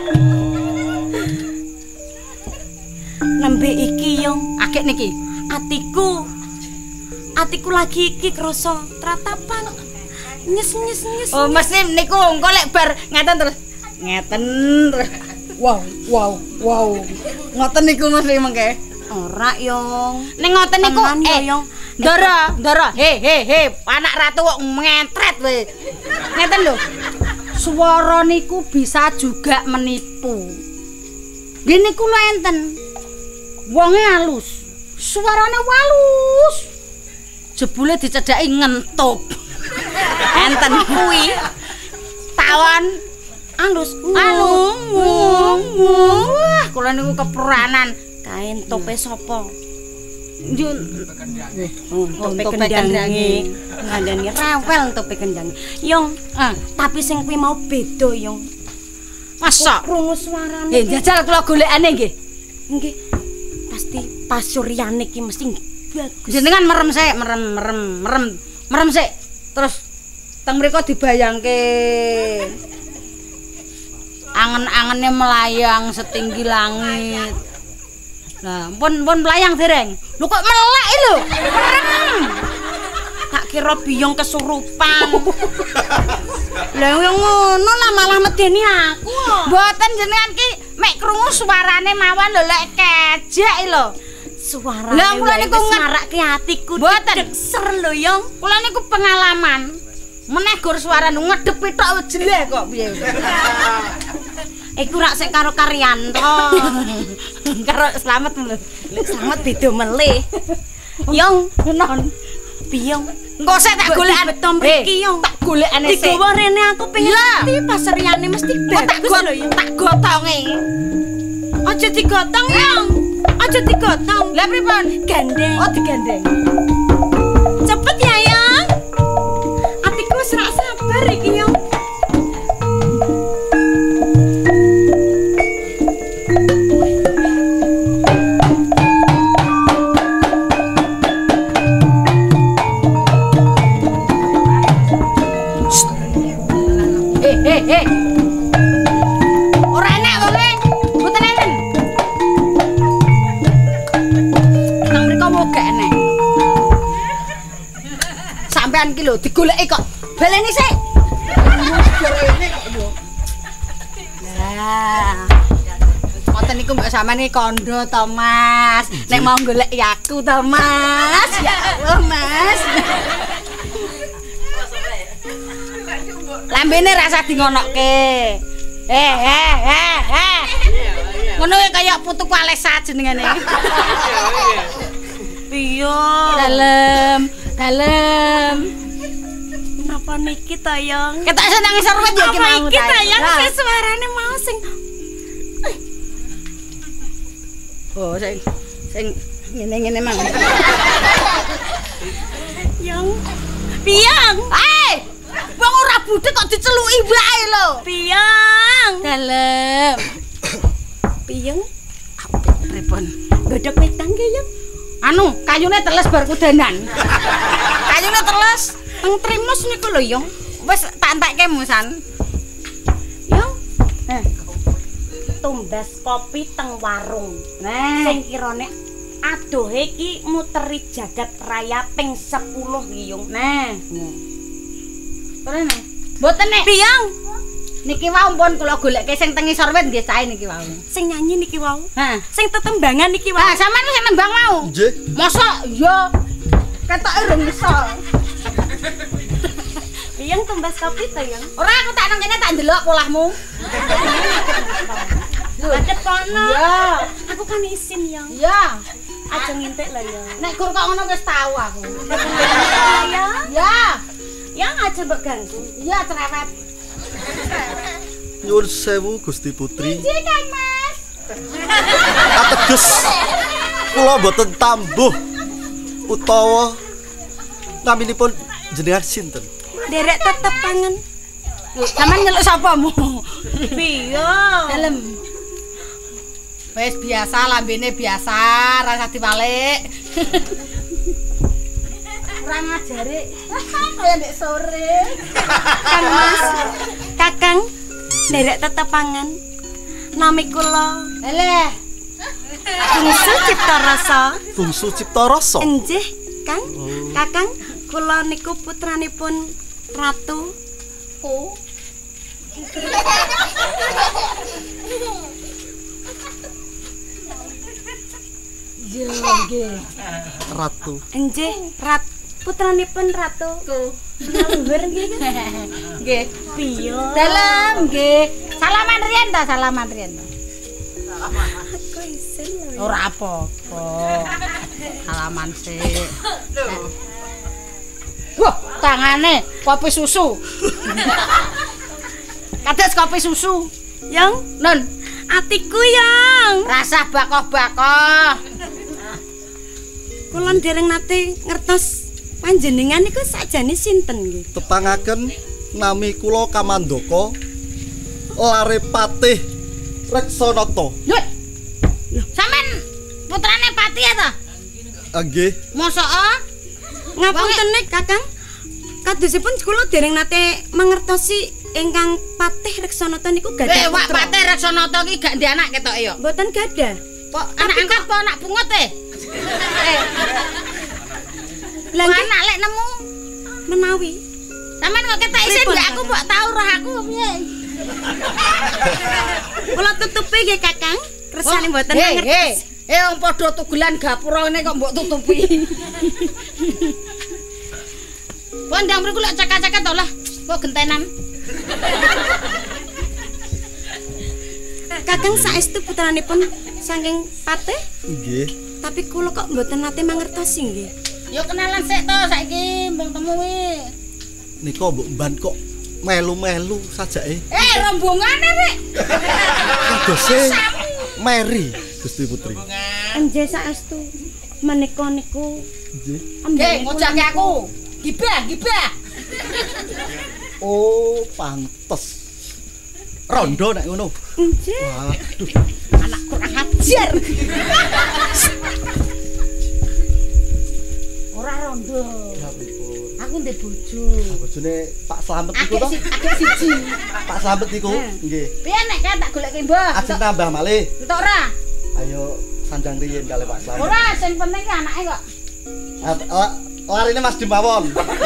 Nembe iki, Yung.
Akeh niki.
Atiku. Atiku lagi iki krasa tratapan. Nyes-nyes nyes.
Oh, mesti niku engko lek bar ngeten terus. Ngeten terus. Wow, wow, wow. Ngoten niku mesti mengke.
Ora, Yung.
Ning ngoten niku
Tenan ya,
eh
Yung.
Ndara, ndara. He he he, anak ratu kok ngentret we. Ngeten lho. Swara niku bisa juga menipu. Nggih niku lho enten.
Wonge alus. Suarane walus. Jebule dicedhaki ngentup. Enten kuwi. Tawon alus. Alus. Wah, kula niku keperanan. Kain tope sapa? Njun tope kendange. Ngandani rewel tope kendange. Yong, ah, tapi sing kuwi mau beda, Yong. Masa krungu suarane. Eh, jajal kula golekane nggih. Nggih. Pasti pasuryane iki mesti bagus. Jenengan merem sik, merem, merem, merem, merem sik. Terus teng mriku dibayangke angen-angene melayang setinggi langit. Lah, pun pun melayang dereng. Lho kok melek lho. Merem. Tak kira biyong kesurupan. Lah yang ngono lah malah medeni aku. Mboten jenengan ki mek krungu suarane mawon lho lek kejek lho. Suarane. Lah kula niku ngarake atiku. Mboten ser lho, Yong. Kula niku pengalaman. Meneh gur suarane ngedep tok jeleh kok piye. Iku rak sik karo Karyanto. Karo Slamet lho. Lek Slamet beda melih. Yong, non. Biyong. Engko sik tak golek beto mriki, Yong. Tak golekane sik. Digowo rene aku pengen ngerti paseryane mesti bagus lho, Yong. Tak gotonge. Aja digotong, Yong. Aja digotong. Lah pripun? Gandeng. Oh, digandeng. Cepet ya, Yong. Atiku wis rak sabar iki, Yong. Hei, hei. Ora enak wonge. Mboten enten. Nang mriko wogek enek. Sampean ki lho digoleki kok. Baleni sik. Rene kok yo. Lah. Ngoten niku mbok sampean iki kandha to, Mas. Nek mau golek aku to, Mas. Ya Allah, Mas. Lambene rasa di ngonokke. Eh, eh, eh, eh. Ngono kaya putu Walesa jenengane. Piye? Dalem, dalem. Napa niki to, Yong? Ketok seneng serwet ya iki mau ta. Iki ta, Yang sing suarane mau sing. Oh, sing sing ngene-ngene mang. Yang Piyang. Eh! Wong ora budhe kok diceluki wae lho. Piyang. Dalem. Piyang. Apik pripun? Godhog wedang ki, Yung. Anu, kayune teles bar kudanan. Kayune teles teng Trimus niku lho, Yung. Wis tak entekke musan. Yung. Eh. Tumbas kopi teng warung. Nah, sing kirane adohe iki muteri jagat raya ping sepuluh iki, Yung. Nah. Terus nek mboten nek Piyang. Niki wau pun kula goleke sing teng ngisor wit nggih cahe niki wau. Sing nyanyi niki wau. Ha, sing tetembangan niki wau. Ha, sampean sing nembang mau. Nggih. Mosok iya. Ketoke rung iso. Piyang tumbas kopi to, Yang? Ora aku tak nang kene tak ndelok polahmu. Adep kono. Iya. Aku kan isin, Yang. Iya. Aja ngintik lho, Yang. Nek gur kok ngono wis tau aku. Ya. Ya. Yang aja mbok ganggu. Iya, cerewet.
Nyuwun sewu Gusti Putri.
Nggih, Kang Mas.
Ateges kula mboten tambuh utawa naminipun jenengan sinten?
Derek tetepangen. Lho, sampean nyeluk sapamu? Piye? Dalem. Wis biasa lambene biasa, rasa diwalik. Ora ngajari kaya nek sore. Kang Mas, Kakang, nderek tetepangan. Nami kula. Eleh. Bungsu Cipta Rasa.
Bungsu Cipta Rasa.
Enjih, Kang. Kakang, kula niku putranipun Ratu. Oh. Yo nggih.
Ratu.
Enjih, Rat putranipun Ratu. Luhur nggih. Nggih. Piye? Dalem nggih. Salaman riyen ta, salaman riyen.
Aku isin lho.
Ora apa-apa. Halaman sik. Wah, tangane kopi susu. Kades kopi susu.
Yang
Nun,
atiku yang
rasa bakoh-bakoh.
kula dereng nate ngertos panjenengan niku sakjane sinten nggih?
Tepangaken nami kula Kamandaka Larepatih Reksanata.
Lho. Sampean putrane Pati ya ta?
Nggih.
Mosok
Ngapunten nek Kakang. Kadosipun kula dereng nate mangertosi ingkang Patih Reksanata niku gadah
Eh, Wak
putra.
Patih Reksanata ki gak ndek anak ketok ya.
Mboten gadah.
Kok anak angkat apa anak bungut e? Eh,
Lah
kok
nggih
anak lek nemu.
menawi.
Sampeyan kok ketek isin
Pripun,
ndek aku
Kakang?
mbok tau roh aku piye?
Kula tutupi nggih Kakang. Kersane mboten
Hei, hei.
mangertos.
Eh, wong padha tugelan gapura ngene kok mbok tutupi. Kok ndang mriku lek cakak-cakak to lah. Kok gentenan.
Kakang saestu putranipun saking Patih,
Nggih.
tapi kula kok mboten nate mangertosi nggih.
Yo kenalan sik to saiki mbong temu wi.
Nika mbok mban kok melu-melu sajake.
Eh, rombongane rek.
Kadose Mary Gusti Putri.
Enje saestu menika niku
Nggih.
Nggih, ngojake aku. Gibah, gibah.
Oh, pantes. Rondo nek ngono.
enje
Waduh.
Anak kurang ajar. Ora rondo. Aku ndek bojo.
Bojone Pak Slamet niku
Agek
to?
si, agek siji.
Pak Slamet niku. Nggih.
Piye nek kan tak goleki mbah?
Ajeng tambah malih.
Entuk ora?
Ayo sanjang riyin kali Pak Slamet.
Ora, sing penting ki anake kok.
Ah, la- Larine Mas Dimawon.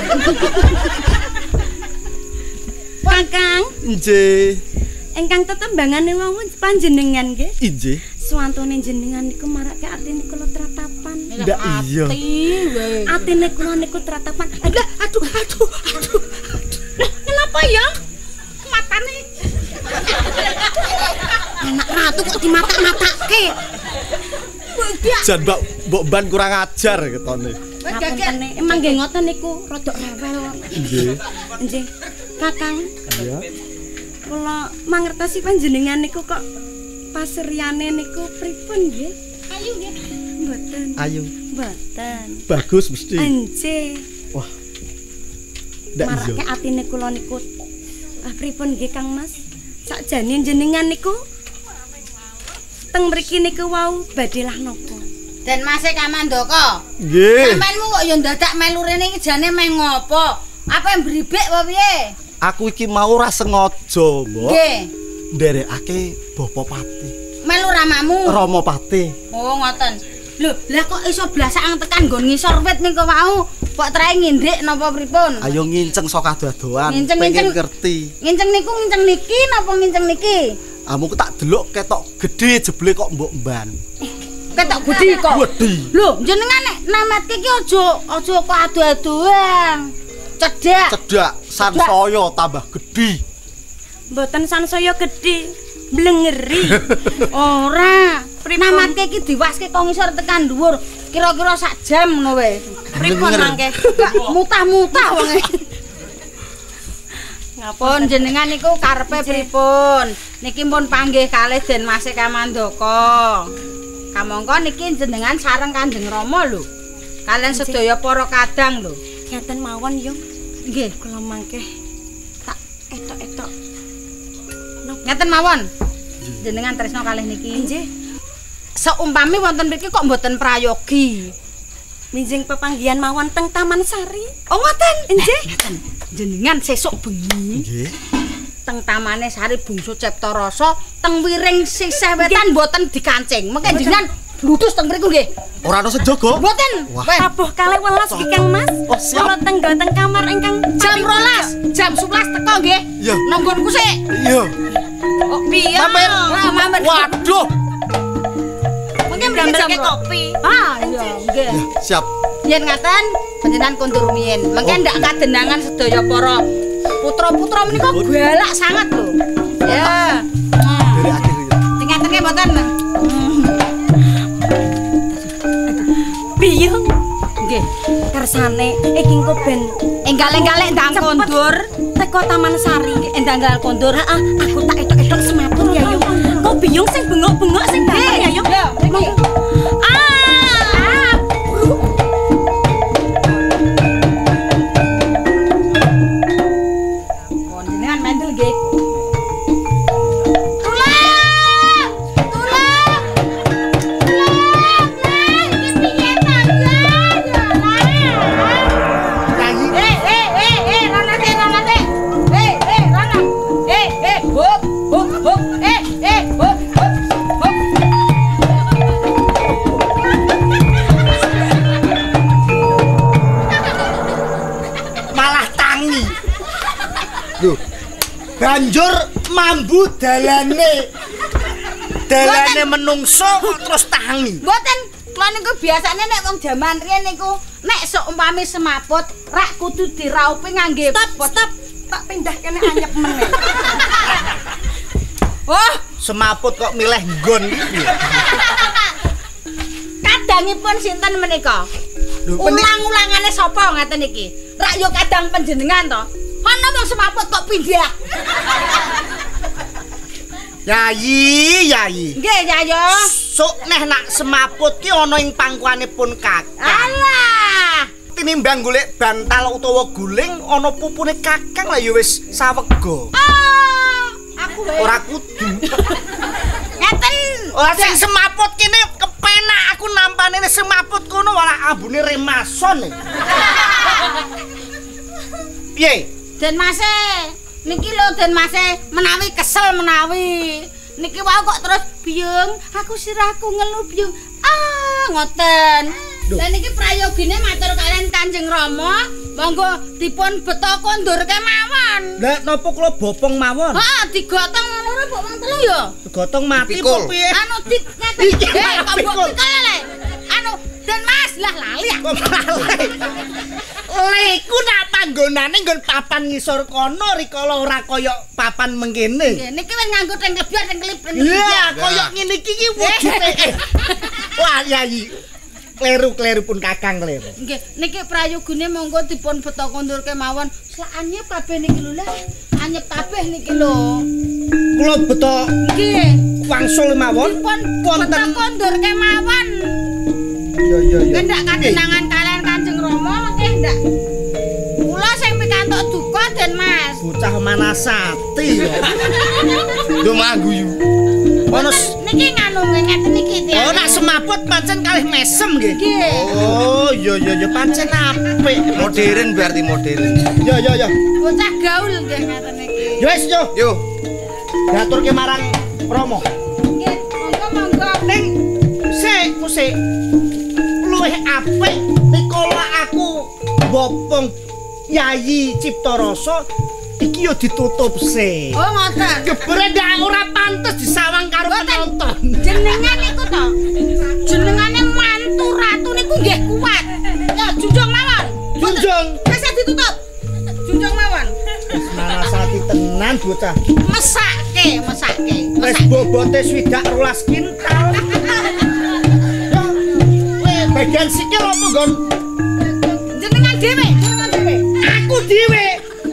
Kakang
Nggih.
ingkang tetembangane wau panjenengan nggih.
Nggih.
Swantune jenengan niku marake atine kula tratapan.
Ndak iya.
Ati.
Atine kula niku tratapan. Aduh, aduh, aduh, aduh. Lah, kenapa ya?
Matane.
Anak ratu kok dimata-matake.
Jan Mbak Mbok Ban kurang ajar ketone.
Wis gagek.
Ngapunten, emang nggih ngoten niku rada rewel.
Nggih.
Nggih. Kakang,
Iya.
kula mangertosi panjenengan niku kok paseryane niku pripun nggih?
Ayo nggih.
Mboten.
Ayo.
Mboten.
Bagus mesti.
Enje.
Wah. Ndak iya.
Marake atine kula niku. Ah pripun nggih Kang Mas? Sakjane jenengan niku teng mriki niku wau badhe lah napa?
Den Mas Kamandaka.
Nggih.
Sampeyanmu kok ya dadak melu rene iki jane meh ngopo? Apa yang beribek apa piye?
Aku iki mau ora sengaja, Mbok.
Nggih.
Nderekake Bapa Pati.
Melu ramamu.
Rama Pati.
Oh, ngoten. Lho, lah kok iso blasakan tekan nggon ngisor wit niku wau? Kok trae ngindik napa pripun?
Ayo nginceng sok ado-adoan.
Nginceng-nginceng.
Pengen ngerti.
Nginceng niku nginceng niki napa nginceng niki?
Amu tak delok ketok gede jebule kok Mbok Ban.
Ketok gede kok.
Wedi.
Lho, jenengan nek namatke ki aja aja kok adu-aduan. Cedak.
Cedak sansaya tambah gede.
Mboten sansaya gedhe, mlengeri.
Ora, namatke ki diwaske kok ngisor tekan dhuwur. Kira-kira sak jam ngono wae.
Pripun mangke?
Gak mutah-mutah wonge. Ngapun jenengan niku karepe pripun? Niki pun panggih kalih Den Mas Kamandaka. Kamangka niki jenengan sareng Kanjeng Rama lho. Kalian sedaya para kadang lho.
Ngeten mawon yo.
Nggih,
Kula mangke tak etok-etok.
ngeten mawon. Jenengan tresno kalih niki.
Nggih.
Seumpami wonten mriki kok mboten prayogi.
Minjing pepanggihan mawon teng Taman Sari.
Oh ngoten.
Nggih.
Ngeten. Jenengan sesuk bengi
Nggih.
teng Tamane Sari Bungsu Cipta Rasa teng wiring sisih wetan mboten dikancing. Mengke jenengan blutus teng mriku nggih.
Ora ono sing jaga.
Mboten. Weh,
Tabuh kalih welas nggih Kang Mas.
Oh, siap.
Kula tenggo teng kamar ingkang
jam rolas, jam sebelas teko nggih.
Iya.
Nonggonku sik.
Iya.
Oh piye?
Mampir.
Lah mampir.
Waduh.
Mengke mriki jam kopi. Ah, iya nggih.
Ya, siap.
Yen ngaten panjenengan kondur rumiyin. Mengke ndak kadenangan sedaya para putra-putra menika galak sangat lho. Ya.
Dari akhir ya.
Sing ngaten mboten.
kersane iki engko ben
enggal-enggal ndang kondur
teko Taman Sari endang-endang kondur. Heeh, aku tak etok-etok semaput ya yo. Kok biyung sing bengok-bengok sing gampang ya yo. Ah.
Kon jenengan mendel nggih.
Banjur mambu dalane. Dalane menungso kok terus tangi.
Mboten, kula niku biasane nek wong jaman riyen niku nek sok umpami semaput rak kudu diraupi ngangge
Stop, stop. Tak pindah kene anyep meneh.
Oh,
Semaput kok milih nggon iki.
kadangipun sinten menika? Ulang-ulangane sapa ngaten iki? Rak yo kadang panjenengan to. Ana wong semaput kok pindah.
Yayi, yayi.
Nggih, Yayo.
Sok neh nak semaput ki ana ing pangkuanipun kakang.
Alah.
Tinimbang golek bantal utawa guling ana pupune kakang lah ya wis sawega.
Oh, aku wae.
Ora kudu.
Ngeten.
Ora sing semaput kene kepenak aku nampane semaput kono malah ambune remason. Piye?
Den Mase, niki lho Den Mase menawi kesel menawi. Niki wau kok terus Byung, aku sirahku ngelu Byung. Ah, ngoten. Lah niki prayogine matur kalian Kanjeng Rama, monggo dipun beto kondur kemawon.
Lah napa kula bopong mawon?
Heeh, digotong loro kok wong telu ya.
Digotong mati apa piye?
Anu dik ngeten. Eh, kok mbok pikul le. Anu Den Mas, lah lali aku.
Leku nak panggonane nggon papan ngisor kono rikala ora kaya papan mengkene.
Nggih, niki wis nganggo teng lebiar teng klip.
Lah, kaya ngene iki ki wujude. Wah, yayi. Kleru-kleru pun kakang kleru.
Nggih, niki prayogane monggo dipun beto kondur kemawon. Slak anyep kabeh niki lho lah. Anyep kabeh niki lho.
Kula beto
Nggih.
wangsul mawon.
Dipun
Wonten-
beto kondur kemawon.
Iya iya iya.
Kendak kadenangan kalian Kanjeng Rama nggih ndak. Kula sing pikantuk duka Den Mas.
Bocah manasati ya. Lho mangguyu. Ono
Niki nganu ngeten niki
Oh, nak semaput pancen kalih mesem nggih.
Nggih.
Oh, iya iya iya pancen apik.
Modern berarti modern.
Iya iya iya.
Bocah gaul nggih ngeten niki.
Ya wis yo.
Yo.
Diaturke marang Rama.
Nggih, monggo-monggo.
Ning sik musik luwih apik rikala aku bopong Yayi Ciptarasa iki yo ditutup sik.
Oh, ngoten.
Gebere ndak ora pantes disawang karo penonton.
Jenengan niku to. Jenengane mantu ratu niku nggih kuat. Ya junjung mawon.
Junjung.
Wis ditutup. Junjung mawon.
Manasati tenan bocah.
Mesake, mesake.
Wis bobote swidak rolas kintal. Kowe bagian sikil apa nggon?
Jenengan dhewe, jenengan dhewe.
Aku dhewe.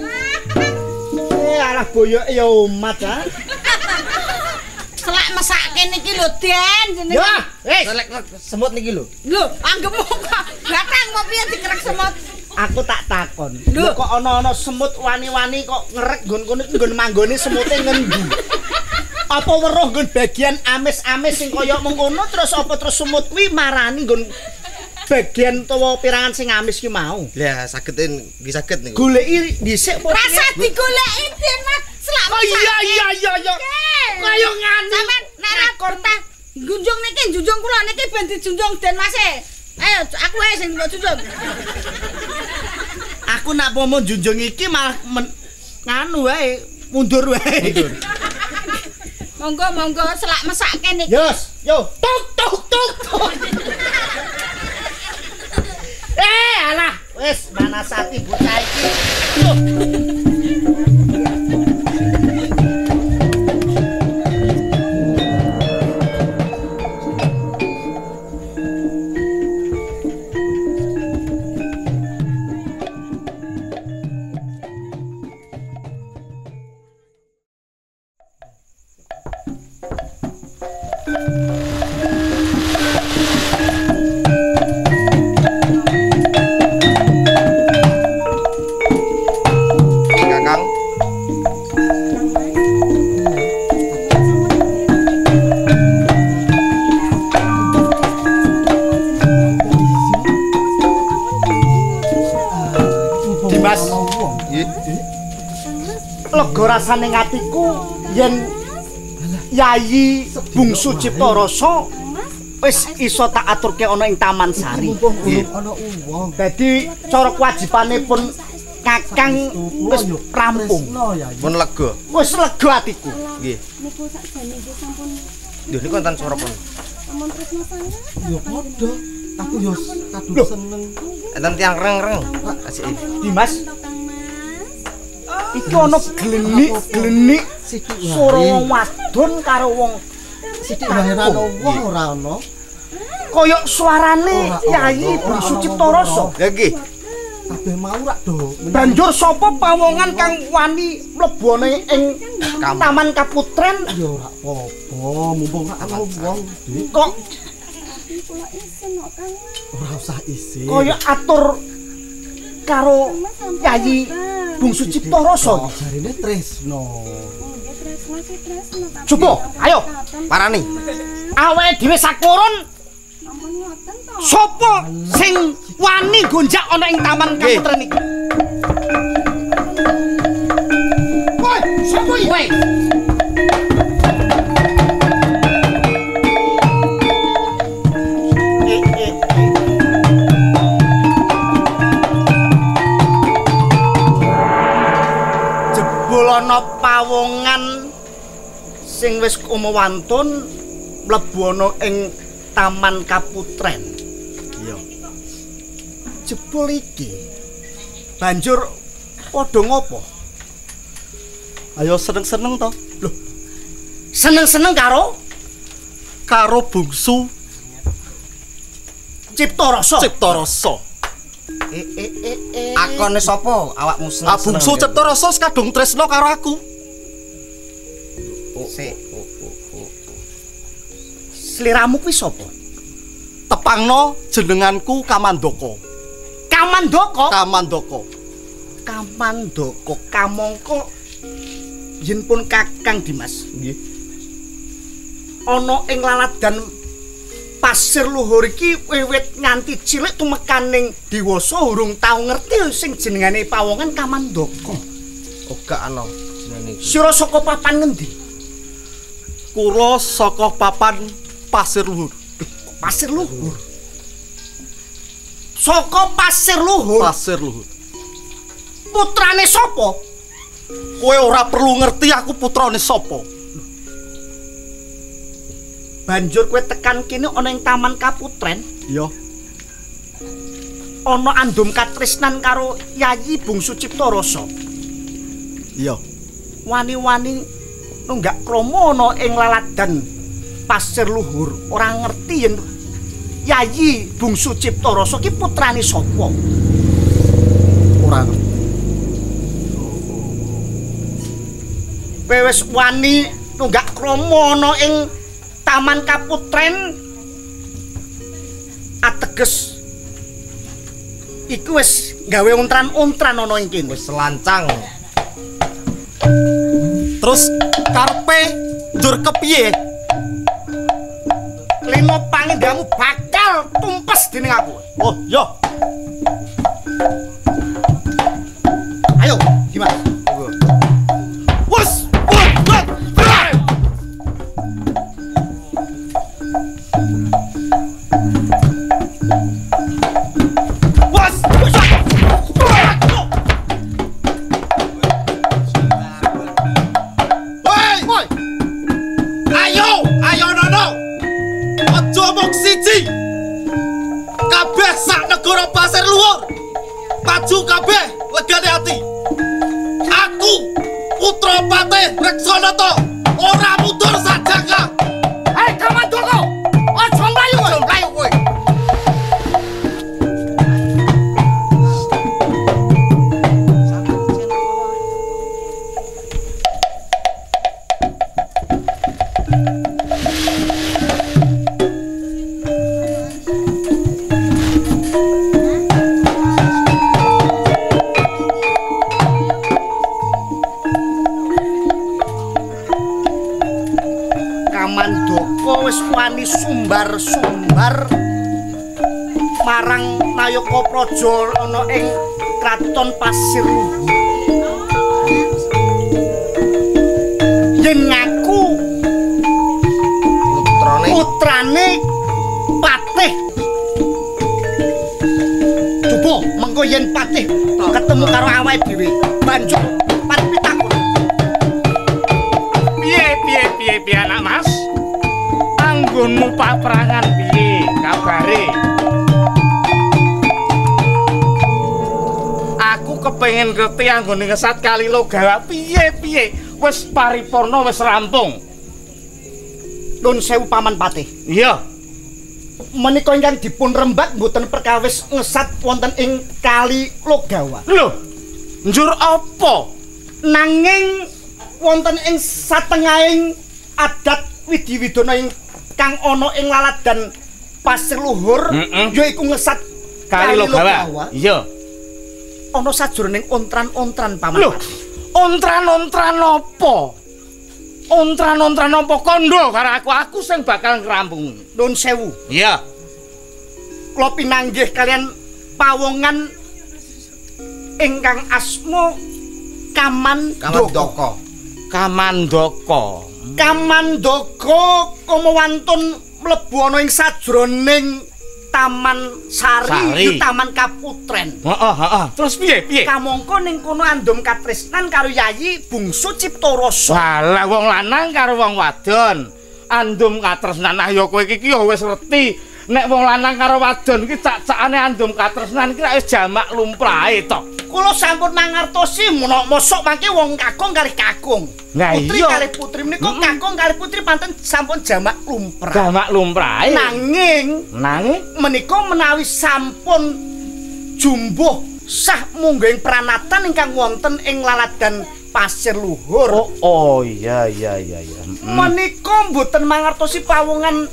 Eh alah boyoke ya umat ha.
Selak mesake niki lho Den jenengan.
Ya, wis. Semut niki lho.
Lho, anggemu kok batang mau piye dikerek semut.
Aku tak takon. Lho kok ana-ana semut wani-wani kok ngerek nggon kono iki nggon manggone semute ngendi? Apa weruh nggon bagian amis-amis sing kaya mengkono terus apa terus semut kuwi marani nggon bagian utawa pirangan sing amis ki mau.
Lah sagetin nggih saged niku.
Goleki dhisik apa
Rasa digoleki Den Mas. Selak
Oh iya iya iya iya. Kaya nganu.
Sampeyan nek ra korta junjung niki junjung kula niki ben dijunjung Den Mas e. Ayo aku wae sing mbok junjung.
Aku nak pomo junjung iki malah men- nganu wae mundur wae. Mundur.
Monggo monggo selak mesake niki.
Yos, yo tuk tuk tuk. tuk. Eh alah, wis manasati bocah iki. Loh.
Nggih.
Lega rasane atiku yen Yayi Bungsu Ciptarasa wis iso tak aturke ana ing Taman Sari.
Nggih.
Ana uwong.
Dadi cara kewajibanipun Kakang wis rampung.
Pun lega.
Wis lega atiku.
Nggih.
Niku sakjane nggih sampun
Lho niku wonten swara pun.
sampun tresno sanget.
Ya padha. Aku yo kadung
Loh.
seneng.
Enten tiang reng-reng. Asik.
Dimas,
Kang Mas.
iki ana glenik-glenik
Sithik
swara
wae.
wong wadon karo wong
Sithik wae ora ana wong ora ana.
kaya suarane
Ora,
Yayi
ora,
Bungsu
ora,
Ciptarasa.
Ya nggih.
Kabeh mau rak do.
Banjur sapa pawongan kang wani mlebu ana ing Taman Kaputren
Ya ora apa-apa, mumpung rak ana wong, Dik.
kok
Kula isin kok Kang Mas.
Ora usah isin.
kaya atur karo Yayi Bungsu Ciptarasa.
Jarine tresno.
Nggih tresno sih tresno tapi.
Coba, ayo.
Parani.
Awake dhewe sakurun
Ampun ngoten to.
sapa sing wani gonjak ana ing Taman
Nggih.
Kaputren iki? Woi, sapa iki? Woi. Eh, eh, eh. Jebul ana pawongan sing wis kumawantun mlebu ana ing Taman Kaputren.
Iya.
Jebul iki banjur padha ngopo?
Ayo seneng-seneng to.
Loh. Seneng-seneng karo
Karo Bungsu
Ciptarasa.
Ciptarasa.
Eh eh eh eh.
Akone sapa awakmu seneng?
Ah Bungsu Ciptarasa kadung tresno karo aku.
Sik.
Sliramu kuwi sapa?
Tepangno jenenganku Kamandaka.
Kamandaka.
Kamandaka.
Kamandaka kamangka yen pun Kakang Dimas.
Nggih.
Ana ing laladan pasir luhur iki wiwit nganti cilik tumekaning dewasa urung tau ngerti sing jenengane pawongan Kamandaka.
Ora ana jenenge iki.
Sira saka papan ngendi?
Kula saka papan pasir luhur.
Pasir luhur. Saka pasir luhur.
Pasir luhur.
Putrane sapa?
Kowe ora perlu ngerti aku putrane sapa.
Banjur kowe tekan kene ana ing Taman Kaputren,
Iya.
ana andum katresnan karo Yayi Bungsu Ciptarasa.
Iya.
Wani-wani nunggak krama ana ing laladan pasir luhur, ora ngerti yen Yayi Bungsu Ciptarasa ki putrane sapa.
Ora ngerti.
Kowe wis wani nunggak krama ana ing Taman Kaputren ateges iku wis gawe untran-untran ana ing kene.
Wis lancang.
Terus karepe njur kepiye?
Lima pangindahmu bakal tumpes dening aku.
Oh, iya.
Ayo, gimana?
Wes, wes, wes. Wes, Woi,
Woi,
ayo, ayo nono. Aja mung siji. Kabeh sak negara pasir luhur. Maju kabeh legane ati. Aku putra Patih Reksanata ora mundur sajaka.
hei Kamandaka, aja mlayu kowe.
Mlayu kowe.
Kamandaka wis wani sumbar-sumbar marang Nayaka Praja ana ing Kraton Pasir Luhur. Ojo pan pitakon.
Piye piye piye piye anak Mas? Anggonmu paperangan piye kabare? Aku kepengin ngerti anggone ngesat kali Logawa piye piye? Wis paripurna wis rampung.
Nun sewu Paman Patih.
Iya.
Menika ingkang dipun rembat mboten perkawis ngesat wonten ing kali Logawa.
Lho, njur apa?
Nanging wonten ing satengahing adat Widiwidana ingkang ana ing laladan Pasir Luhur
mm -mm.
yaiku ngesat
kali Logawa. Iya.
Ana sajroning ontran-ontran Paman.
Lho, ontran-ontran apa? Ontran-ontran apa kondo karo aku aku sing bakal ngrampungi.
Nun sewu.
Iya.
Kula pinanggih kalian pawongan ingkang asma Kamandaka.
Kamandaka.
Kamandaka kumawantun mlebu ana ing sajroning Taman Sari,
Sari.
Taman Kaputren.
Heeh, heeh. Terus piye piye?
Kamangka ning kono andum katresnan karo Yayi Bungsu Ciptarasa.
Walah wong lanang karo wong wadon. Andum katresnan ah ya kowe iki ya wis ngerti. Nek wong lanang karo wadon iki cak-cakane andum katresnan iki wis jamak lumrahe to.
Kula sampun mangertosi menawa mosok mangke wong kakung kalih kakung.
Nah,
putri
iya.
kalih putri menika mm -mm. kakung kalih putri panten sampun jamak lumrah.
Jamak lumrahe.
Nanging
nanging
menika menawi sampun jumbuh sah munggahing pranatan ingkang wonten ing laladan Pasir Luhur.
Oh, oh iya iya iya iya. Mm.
Menika mboten mangertosi pawongan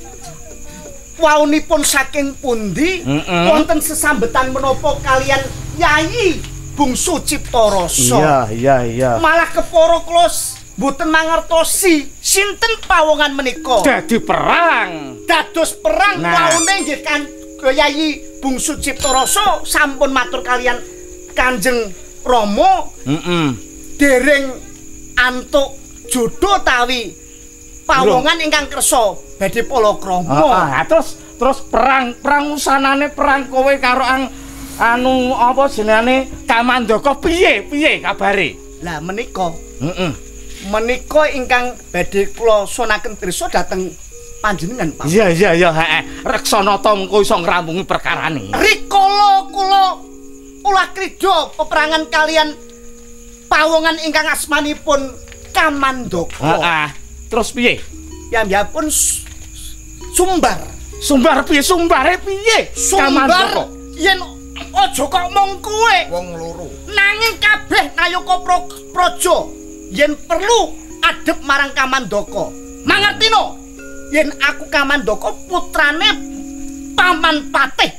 waunipun saking pundi
mm -mm.
wonten sesambetan menapa kalian Yayi Bungsu Ciptarasa.
Iya iya iya.
Malah kepara kula mboten mangertosi sinten pawongan menika.
Dadi perang.
Dados perang
nah.
waune nggih kan Yayi Bungsu Ciptarasa sampun matur kalian Kanjeng Rama.
Heeh. Mm -mm.
Dereng antuk jodho tawi pawongan ingkang kersa badhe palakrama.
Ah, terus terus perang perang usanane perang kowe karo ang anu apa jenenge Kamandaka piye piye kabare?
Lah menika.
Heeh.
Menika ingkang badhe kula sunaken pirsa dhateng panjenengan, Pak.
Iya iya iya, heeh. Reksanata mengko iso ngrampungi perkarane.
Rikala kula ulah krida peperangan kalian pawongan ingkang asmanipun Kamandaka.
Heeh. Terus piye?
Piyambakipun sumbar.
Sumbar piye? Sumbare piye?
Sumbar yen aja kok mung kowe.
Wong loro.
Nanging kabeh ngayaka praja yen perlu adep marang Kamandaka. Mangertino? Yen aku Kamandaka putrane Paman Patih.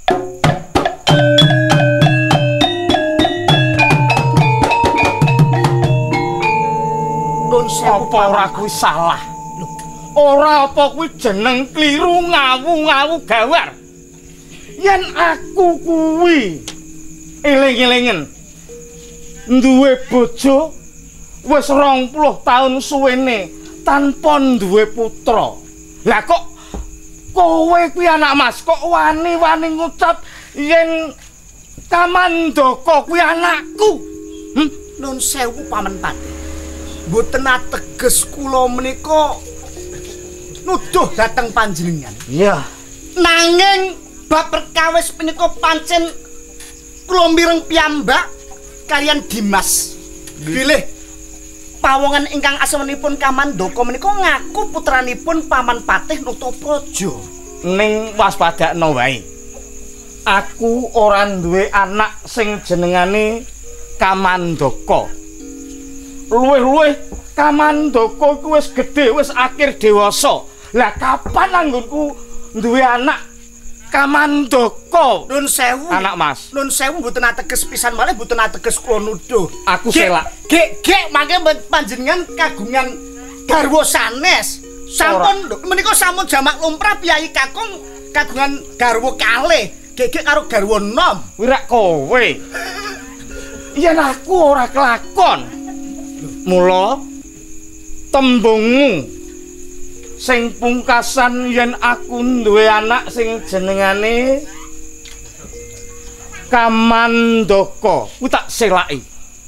Nun
apa ora kuwi salah? Ora apa kuwi jeneng kliru ngawu-ngawu gawar. Yen aku kuwi eling-elingen duwe bojo wis rong puluh taun suwene tanpa duwe putra. Lah kok kowe kuwi anak Mas kok wani-wani ngucap yen Kamandaka kuwi anakku.
Hm? Nun sewu Paman Patih. Mboten ateges kula menika nuduh dhateng panjenengan.
Iya.
Nanging bab perkawis menika pancen kula mireng piyambak kalian Dimas. Bilih pawongan ingkang asmanipun Kamandaka menika ngaku putranipun Paman Patih Nutapraja.
Ning waspadakno wae. Aku ora duwe anak sing jenengane Kamandaka. Luwih-luwih Kamandaka ku wis gedhe, wis akhir dewasa. Lah kapan anggonku duwe anak Kamandaka?
Nun sewu.
Anak Mas.
Nun sewu mboten ateges pisan malih mboten ateges kula nuduh.
Aku selak.
Gek gek mangke panjenengan kagungan garwa sanes. Sampun menika sampun jamak lumrah Piyayi kakung kagungan garwa kalih. Gek gek karo garwa enom.
Kuwi rak kowe. Yen aku ora kelakon. Mula tembungmu sing pungkasan yen aku duwe anak sing jenengane Kamandaka kuwi tak selaki.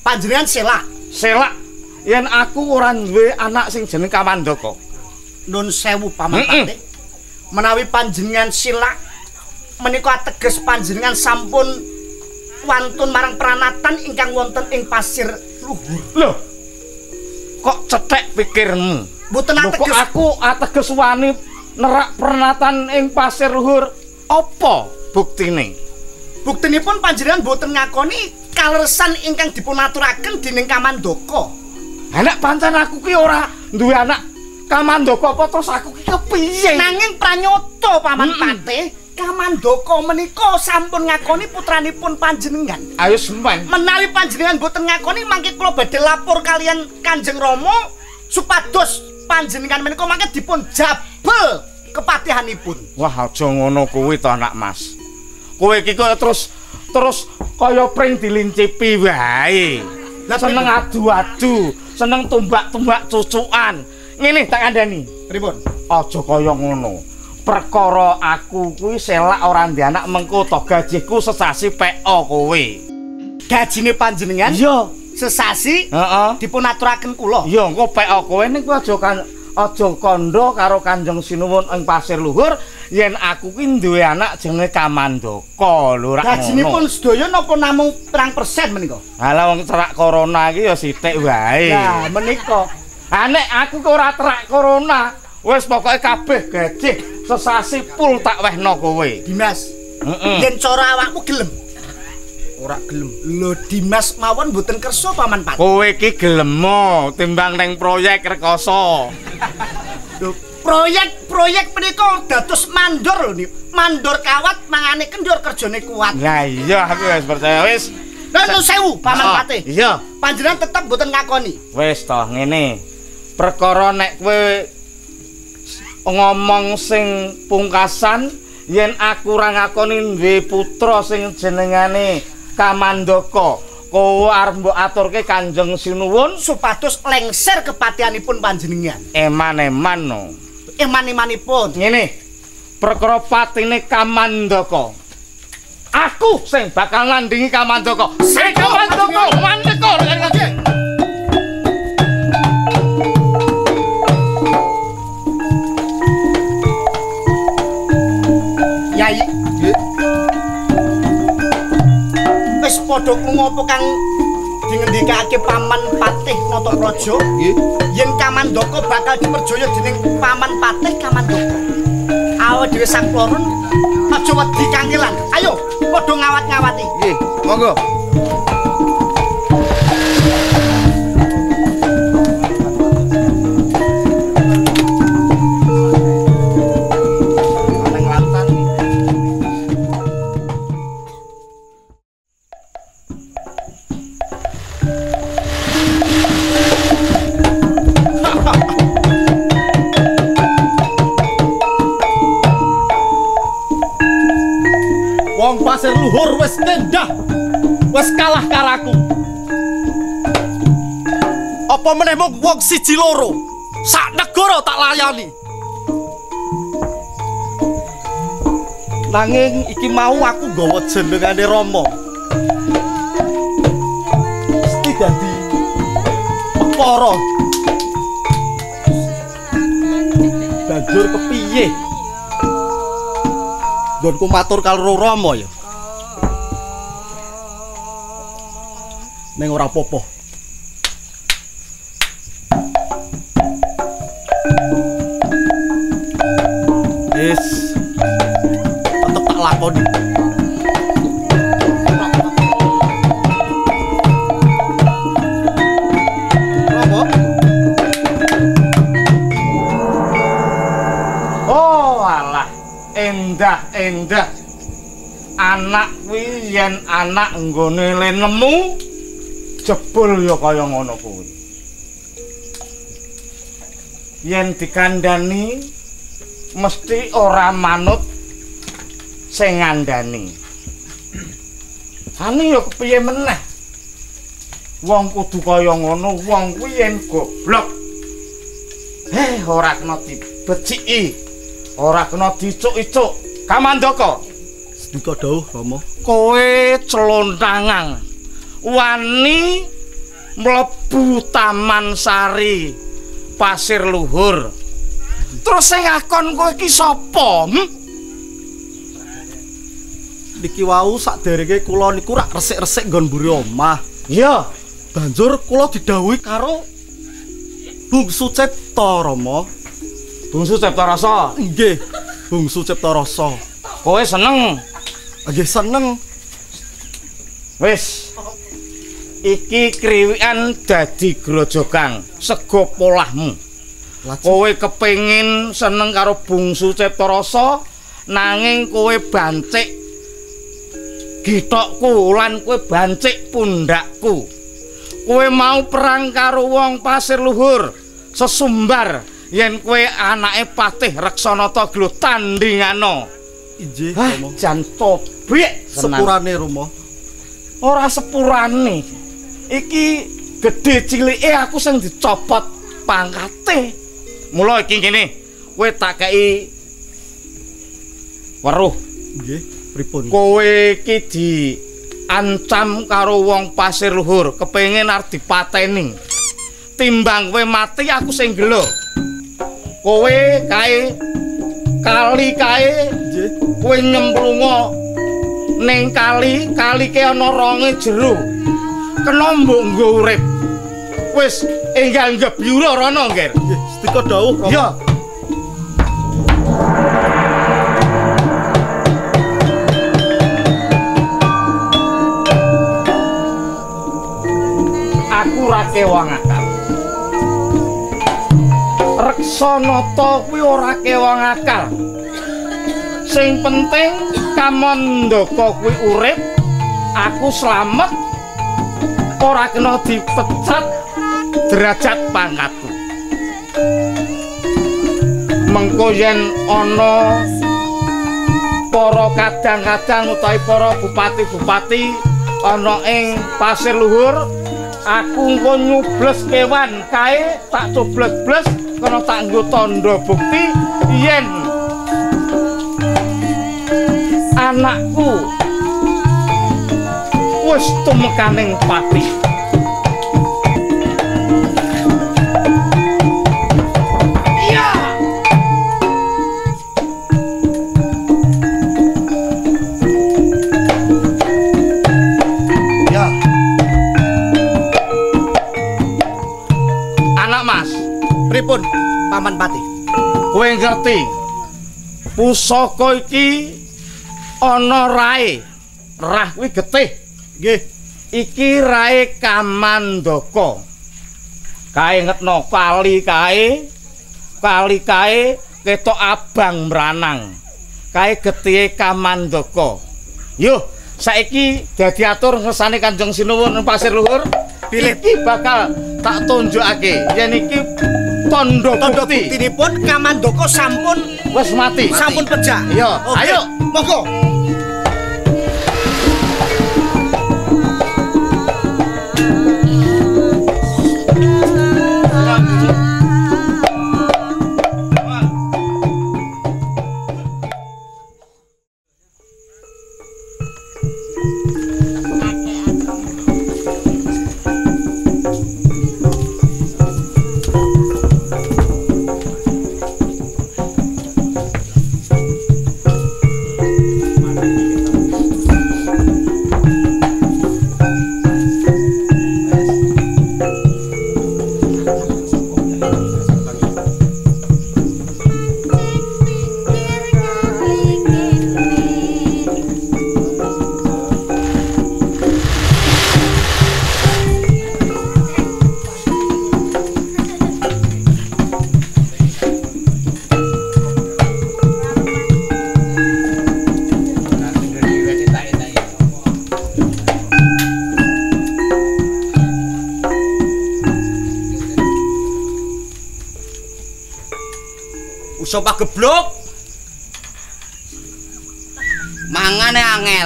Panjenengan selak.
Selak yen aku ora duwe anak sing jeneng Kamandaka.
Nun sewu Paman Patih. Menawi panjenengan selak menika ateges panjenengan sampun wantun marang pranatan ingkang wonten ing pasir luhur.
Lho. Kok cetek pikirmu?
Mboten ateges.
Kok aku ateges wani nerak pranatan ing pasir luhur. Apa buktine?
Buktinipun panjenengan mboten ngakoni kaleresan ingkang dipunaturaken dening Kamandaka.
Anak pancen aku ki ora duwe anak Kamandaka apa terus aku ki kepiye?
Nanging pranyata Paman Patih, Kamandaka menika sampun ngakoni putranipun panjenengan.
Ayo semen.
Menawi panjenengan boten ngakoni mangke kula badhe lapor kalian Kanjeng Rama supados panjenengan menika mangke dipun jabel kepatihanipun.
Wah, aja ngono kuwi to anak Mas. Kowe iki kok terus terus kaya pring dilincipi wae. Seneng adu-adu, seneng tumbak-tumbak cucukan. Ngene tak kandhani.
Pripun?
Aja kaya ngono. Perkara aku kuwi selak ora ndek anak mengko to gajiku sesasi P O kowe.
Gajine panjenengan?
Iya,
sesasi?
Heeh.
Dipun aturaken kula.
Iya, engko P O kowe niku aja kan aja kandha karo Kanjeng Sinuwun ing pasir luhur yen aku ki duwe anak jenenge Kamandaka lho ra ngono.
Gajinipun sedaya napa namung pirang persen menika?
Halah wong cerak corona iki ya sithik wae.
Lah menika
ha nek aku kok ora cerak corona, wis pokoke kabeh gaji sesasi pul tak wehno kowe.
Dimas.
Heeh.
Yen cara awakmu gelem. Ora gelem. Lho Dimas mawon mboten kersa Paman Patih.
Kowe iki gelemo timbang ning proyek rekoso.
Proyek-proyek menika dados mandor lho, mandor kawat mangane kendor kerjane kuat.
Lah iya aku wis percaya wis.
Lah nu sewu Paman
Oh,
Patih.
iya.
Panjenengan tetep mboten ngakoni.
Wis toh ngene. Perkara nek kowe ngomong sing pungkasan yen aku ora ngakoni duwe putra sing jenengane Kamandaka, kowe arep mbok aturke Kanjeng Sinuwun
Supados lengser kepatihanipun panjenengan.
Eman-eman no.
Eman-emanipun.
Ngene. Perkara patine Kamandaka. Aku sing bakal nandingi Kamandaka. Sing Kamandaka, Kamandaka.
Yai. Nggih. Wis padha krungu apa kang dingendikake Paman Patih Natapraja? Nggih. Yen Kamandaka bakal diperjaya dening Paman Patih Kamandaka. Awak dhewe sakloron aja wedi kangelan. Ayo padha ngawat-ngawati.
Nggih, monggo.
Wong pasir luhur wis nendah, wis kalah karaku. Apa meneh mung wong siji loro, sak negara tak layani. Nanging iki mau aku nggawa jenengane Rama. Mesti dadi perkara. Banjur kepiye? Nggonku matur karo Rama ya. Ning ora apa-apa. Wis tetep tak lakoni. Rama.
Oh alah, endah-endah. Anak kuwi yen anak nggone le nemu jebul ya kaya ngono kuwi. Yen dikandani mesti ora manut sing ngandani. Ane ya kepiye meneh? Wong kudu kaya ngono, wong kuwi yen goblok. Heh, ora kena dibeciki. Ora kena dicuk-icuk. Kamandaka.
Sedika dawuh Rama.
Kowe celontangan. Wani mlebu Taman Sari Pasir Luhur. Terus sing ngakon kowe iki sapa? Hm?
Niki wau sakderenge kula niku rak resik-resik nggon mburi omah.
Iya,
Banjur kula didhawuhi karo Bungsu Cipta Rama.
Bungsu Cipta Rasa.
Nggih, Bungsu Cipta Rasa.
Kowe seneng?
Nggih seneng.
Wis. Iki kriwikan dadi grojogan sego polahmu. Kowe kepengin seneng karo Bungsu Cipta Rasa nanging kowe bancik gitokku lan kowe bancik pundakku. Kowe mau perang karo wong Pasir Luhur sesumbar yen kowe anake Patih Reksanata Gluh tandingano.
Inggih,
Hah,
Rama.
jan tobek
Sepurane Rama.
ora sepurane. Iki gedhe cilike aku sing dicopot pangkate. Mula iki ngene, kowe tak kei weruh.
Nggih, pripun?
Kowe iki diancam karo wong Pasir Luhur, kepengin arep dipateni. Timbang kowe mati aku sing gelo. Kowe kae kali kae
Nggih.
kowe nyemplunga ning kali, kali ke ana ronge jero. Kena mbok nggo urip. Wis enggal ngebyura rono, Nger.
Nggih, setika dawuh Rama.
Ya. Aku ra kewang akal. Reksanata kuwi ora kewang akal. Sing penting Kamandaka kuwi urip, aku slamet, ora kena dipecat derajat pangkatku. Mengko yen ana para kadang-kadang utawi para bupati-bupati ana ing Pasir Luhur, aku engko nyubles kewan kae tak cubles-bles kena tak nggo tandha bukti yen anakku wis tumekaning pati. Iya. Ya. Anak Mas,
Pripun, Paman Pati?
kowe ngerti pusaka iki ana rae. Rah kuwi getih.
Nggih.
Iki rae Kamandaka. Kae ngetno kali kae. Kali kae ketok abang mranang. Kae getihe Kamandaka. Yo, saiki dadi atur ngersane Kanjeng Sinuwun ing Pasir Luhur. Pilih iki bakal tak tunjukake yen iki tandha
Tandha
bukti.
buktinipun Kamandaka sampun
Wis mati.
sampun pejah.
Iya,
Oke,
ayo.
monggo.
Sopak geblok. Mangane angel.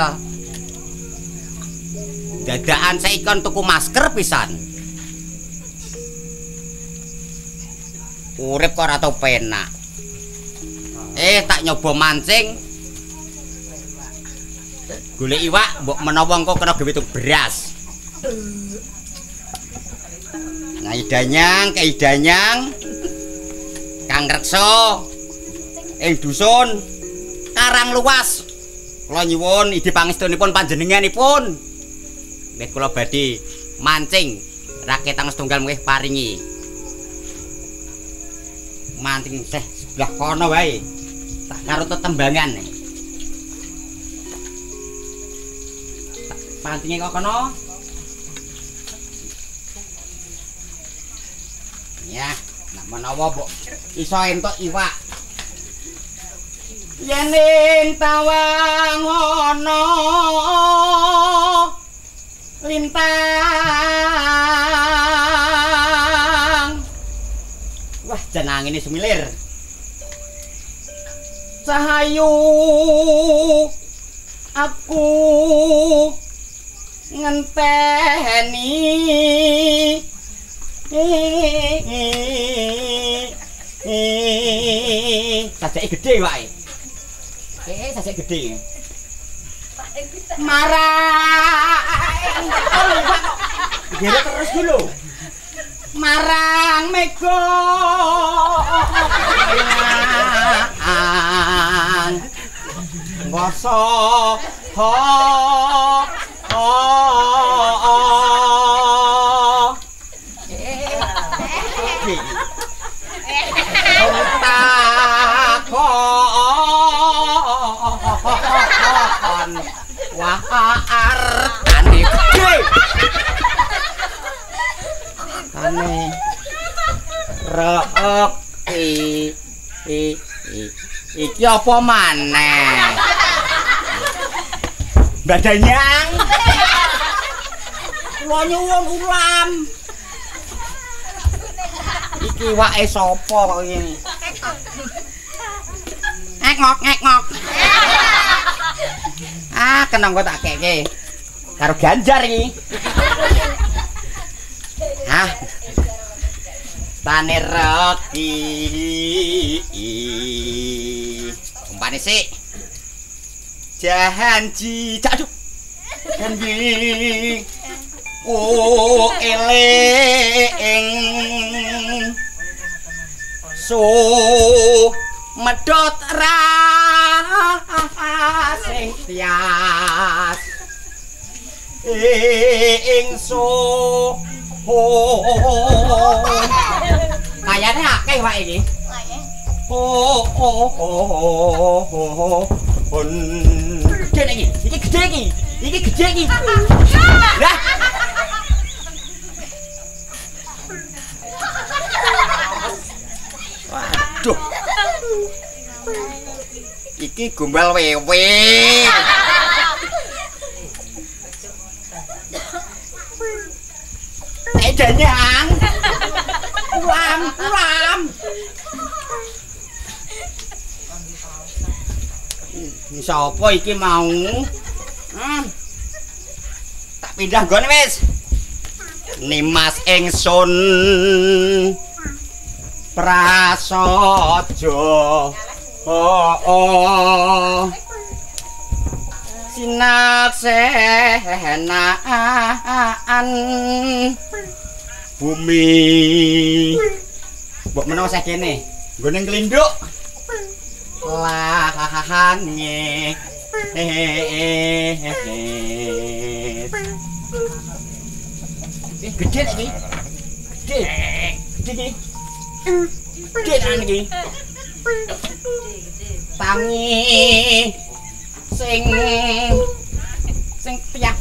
Dadakan saikon tuku masker pisan. Urip kok ora tau penak. Eh tak nyoba mancing. Golek iwak mbok menawa engko kena gawe tuk beras. Nyai Danyang, Kyai Danyang. Kang Reksa ing dusun Karang Luas. Kula nyuwun ide pangestunipun panjenenganipun. Nek kula badhe mancing rakyat tang setunggal nggih paringi. Mancing teh sebelah kono wae. Tak karo tetembangan. Tak pancinge kok kono. Ya, nak menawa mbok iso entuk iwak. Yen ing tawang ana lintang. Wah, jan angine sumilir. Cahayu aku ngenteni sajake gedhe wae. Eh, sajake gedhe. Marang. Gere terus dulu. Marang mego. Ngoso ho ho. Takon wah artane gede kane rek i i iki apa maneh Mbak Danyang kula nyuwun ulam iki wae sapa kok iki ngek-ngok ngek-ngok. Ah, kenang kok tak keke. Karo Ganjar iki. Hah. Tane reki. Umpane sik. Janji, cak. Janji. Oh, eling. So medhot ra sing tias ingso kayane akeh wae iki oh oh oh pun gede iki iki gede iki iki gede iki lah waduh iki gombal wewe. Eh Danyang. Ulam, ulam. Iki sapa iki mau? Hmm. Tak pindah gone wis. Nimas ingsun prasaja. Oh oh sinaksenaan bumi mbok menawa sak kene nggone nglinduk lahange gede iki gede gede gede iki tangi sing sing tias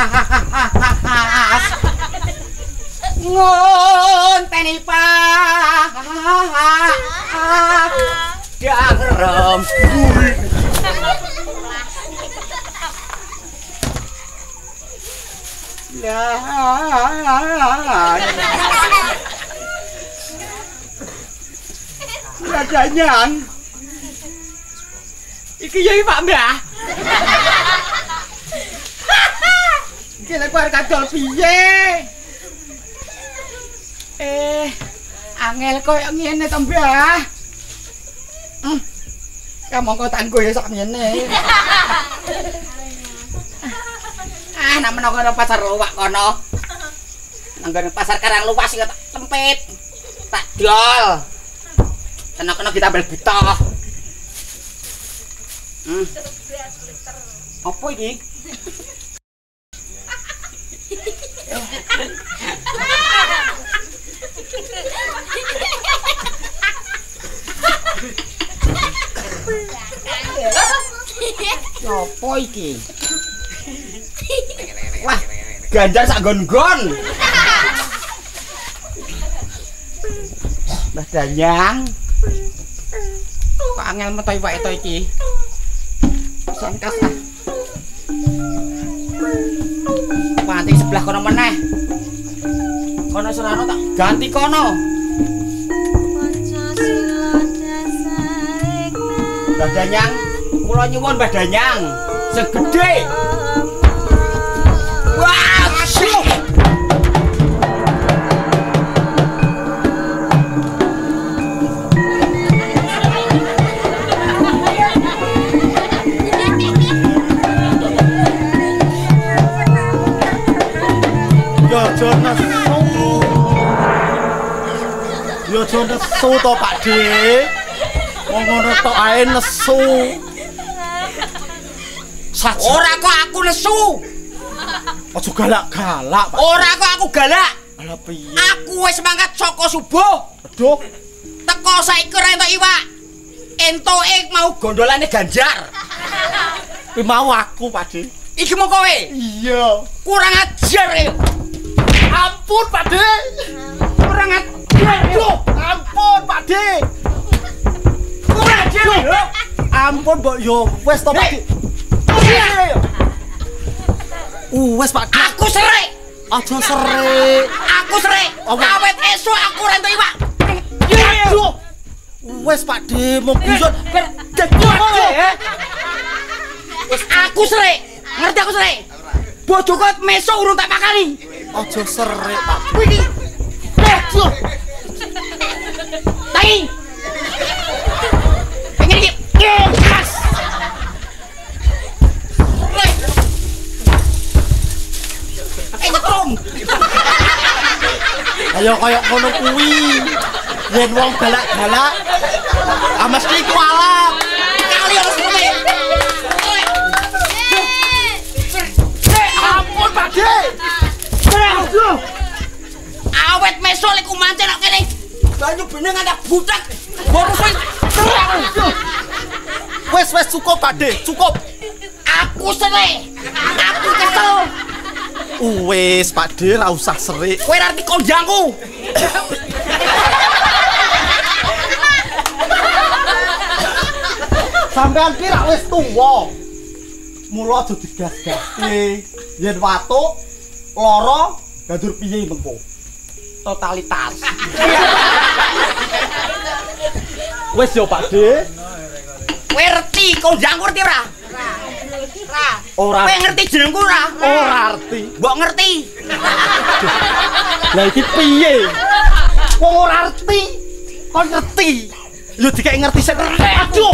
ngonteni pas darem lah Danyang iki yai Pak Mbah. Iki lek arep kadol piye? Eh, angel koyo ngene to, Mbah. Hmm. Ya monggo tanggo ya sak ngene. Ah, nak menawa karo pasar luwak kono. Anggar pasar Karang luas iki tak tempit. Tak diol. Kena-kena kita ambil buta. Hmm. Apa iki? Apa iki? Wah, ganjar sak gon-gon. Mbah Danyang. Kok angel metu iwak itu iki? Sangkas ah. Panti sebelah kono meneh. Kono serano tak ganti kono. Mbah Danyang, kula nyuwun Mbah Danyang, segede. Wah, asyik.
Yo aja nesu. Yo aja nesu to Pakde. Wong ngono tok ae nesu.
Ora kok aku nesu.
Aja galak-galak, Pak.
Ora kok aku galak.
Lah piye?
Aku wis mangkat saka subuh.
Aduh,
Teko saiki ora entuk iwak. Entuke mau gondolane Ganjar.
kuwi mau aku, Pakde.
Iki mau kowe.
Iya.
Kurang ajar e.
Ampun, Pakde.
Kurang ajar.
Aduh, ampun, Pakde.
Kurang ajar.
Ampun, Mbok yo wis to, Pakde. Uh, wis Pakde.
Aku serik.
Aja serik.
Aku serik. Awet esuk aku ora entuk iwak.
Aduh. Wis Pakde, mung guyon.
Wis aku serik. Ngerti aku serik. Bojoku mesok urung tak makani.
Aja serik, Pak.
Kuwi iki. Aduh. Tangi. Pengen iki. Mas. Eh, nyetrum.
Ayo kaya ngono kuwi. Yen wong galak-galak, ah mesti kualat.
Kali harus ngene.
Ampun, Pakde. Aduh.
Awet mesok lek kumancen kok kene. Banyu bening ada butek. Baru kowe terang.
Wes wes cukup, Pakde, cukup.
Aku serik. Aku kesel.
Wes, Pakde, ra usah serik.
Kowe arti kondangku.
Sampean ki ra wis tuwa. Mula aja digas-gaske. Yen watuk lara banjur piye mengko?
Totalitas.
Wes yo, Pakde.
Kowe ngerti kondangku ngerti ora? Ora.
Ora.
Kowe ngerti jenengku ora?
Ora arti.
Mbok ngerti.
Lah iki piye? Wong ora arti. Kon ngerti. Yo dikek ngerti sik. Aduh.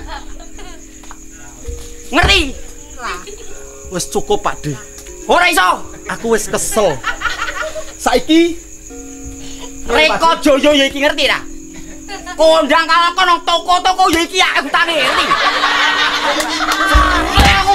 Ngerti?
Wis cukup, Pakde.
Ora iso.
Aku wis kesel. Saiki
Reko Joyo ya iki ngerti ra? Kondang kalau kono toko-toko ya iki aku tangi ngerti. Aku.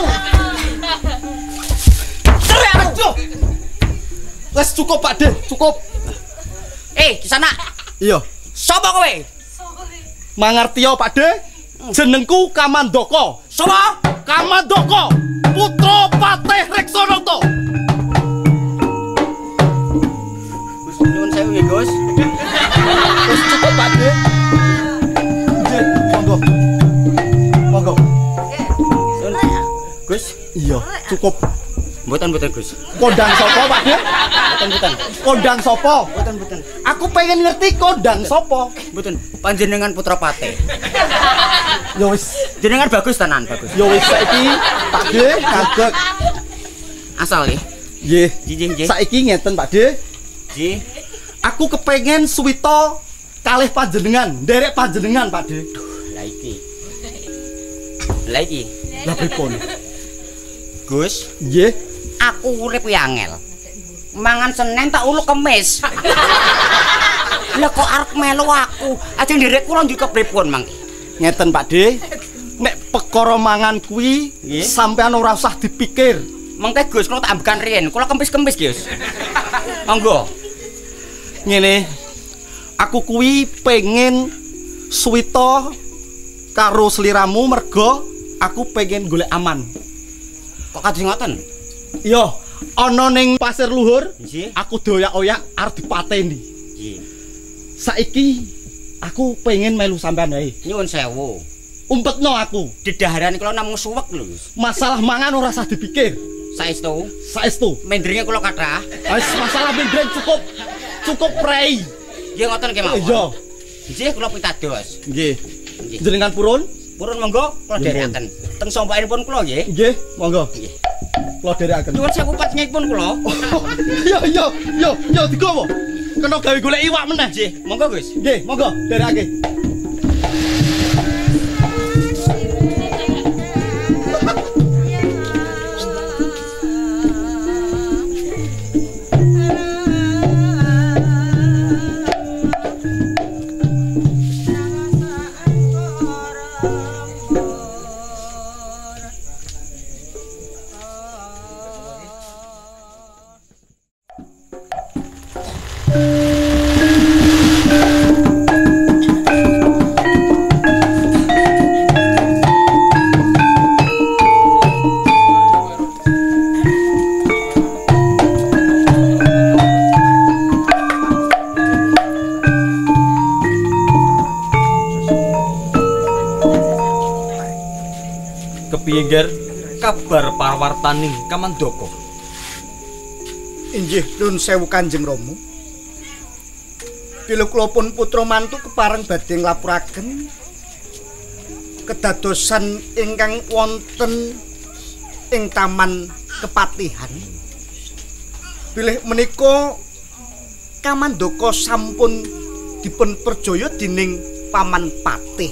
Cerai aku.
wis cukup, Pakde, cukup.
Eh, di sana.
Iya.
Sopo kowe?
Mangerti yo, Pakde? Jenengku Kamandaka.
Sopo?
Kamandaka, putra Patih Reksanata.
Gus nyuwun sewu nggih, Gus.
Wis cukup, Pakde. Nggih, monggo. Monggo.
Gus,
Iya, cukup.
mboten-mboten, Gus.
Kondang sapa, Pakde?
Mboten-mboten.
Kondang sapa?
Mboten-mboten.
Aku pengen ngerti kondang sapa.
Mboten. Panjenengan putra Patih.
Ya wis,
Jenengan bagus tenan, bagus.
ya wis saiki Pakde kagek.
Asal nggih.
Nggih.
Nggih, nggih.
Saiki ngeten, Pakde.
Nggih.
Aku kepengen suwita kalih panjenengan, nderek panjenengan, Pakde.
Lah iki. Lah iki.
Lah pripun?
Gus,
Nggih.
aku urip kuwi angel. Mangan Senin tak uluk Kemis. Lah kok arep melu aku? Ajeng nderek kula njuk kepripun mangke?
Ngeten Pak De. Nek perkara mangan kuwi sampean ora usah dipikir.
Mengke Gus kula tak ambekan riyen. Kula kempis-kempis, Gus. Monggo.
Ngene. Aku kuwi pengen suwita karo sliramu merga aku pengen golek aman.
Kok kadhe ngoten?
Yo, ana ning pasir luhur,
Nggih.
aku doyak-oyak arep dipateni.
Nggih.
Saiki aku pengen melu sampean wae.
Nyuwun sewu.
Umpetno aku.
Dedaharan kula namung suwek lho, Gus.
Masalah mangan ora usah dipikir.
Saestu,
Saestu.
mendringe kula kathah.
Wis masalah mendring cukup cukup prei.
Nggih ngoten nggih mawon.
Iya.
Nggih kula pitados.
Nggih.
Nggih.
Jenengan purun?
Purun monggo kula dherekaken. Teng sombakenipun kula nggih.
Nggih, monggo.
Nggih.
Kula dherekaken.
Nyuwun sewu patengipun kula.
Yo yo yo yo digowo. Kena gawe golek iwak meneh.
Nggih, monggo Gus.
Nggih, monggo dherekake.
Kepiye, Ger? Kabar pawartaning Kamandaka?
Inggih, nuwun sewu Kanjeng Rama. Bila kula pun putra mantu kepareng badhe nglapuraken kedadosan ingkang wonten ing Taman Kepatihan. Bilih menika Kamandaka sampun dipun perjaya dening Paman Patih.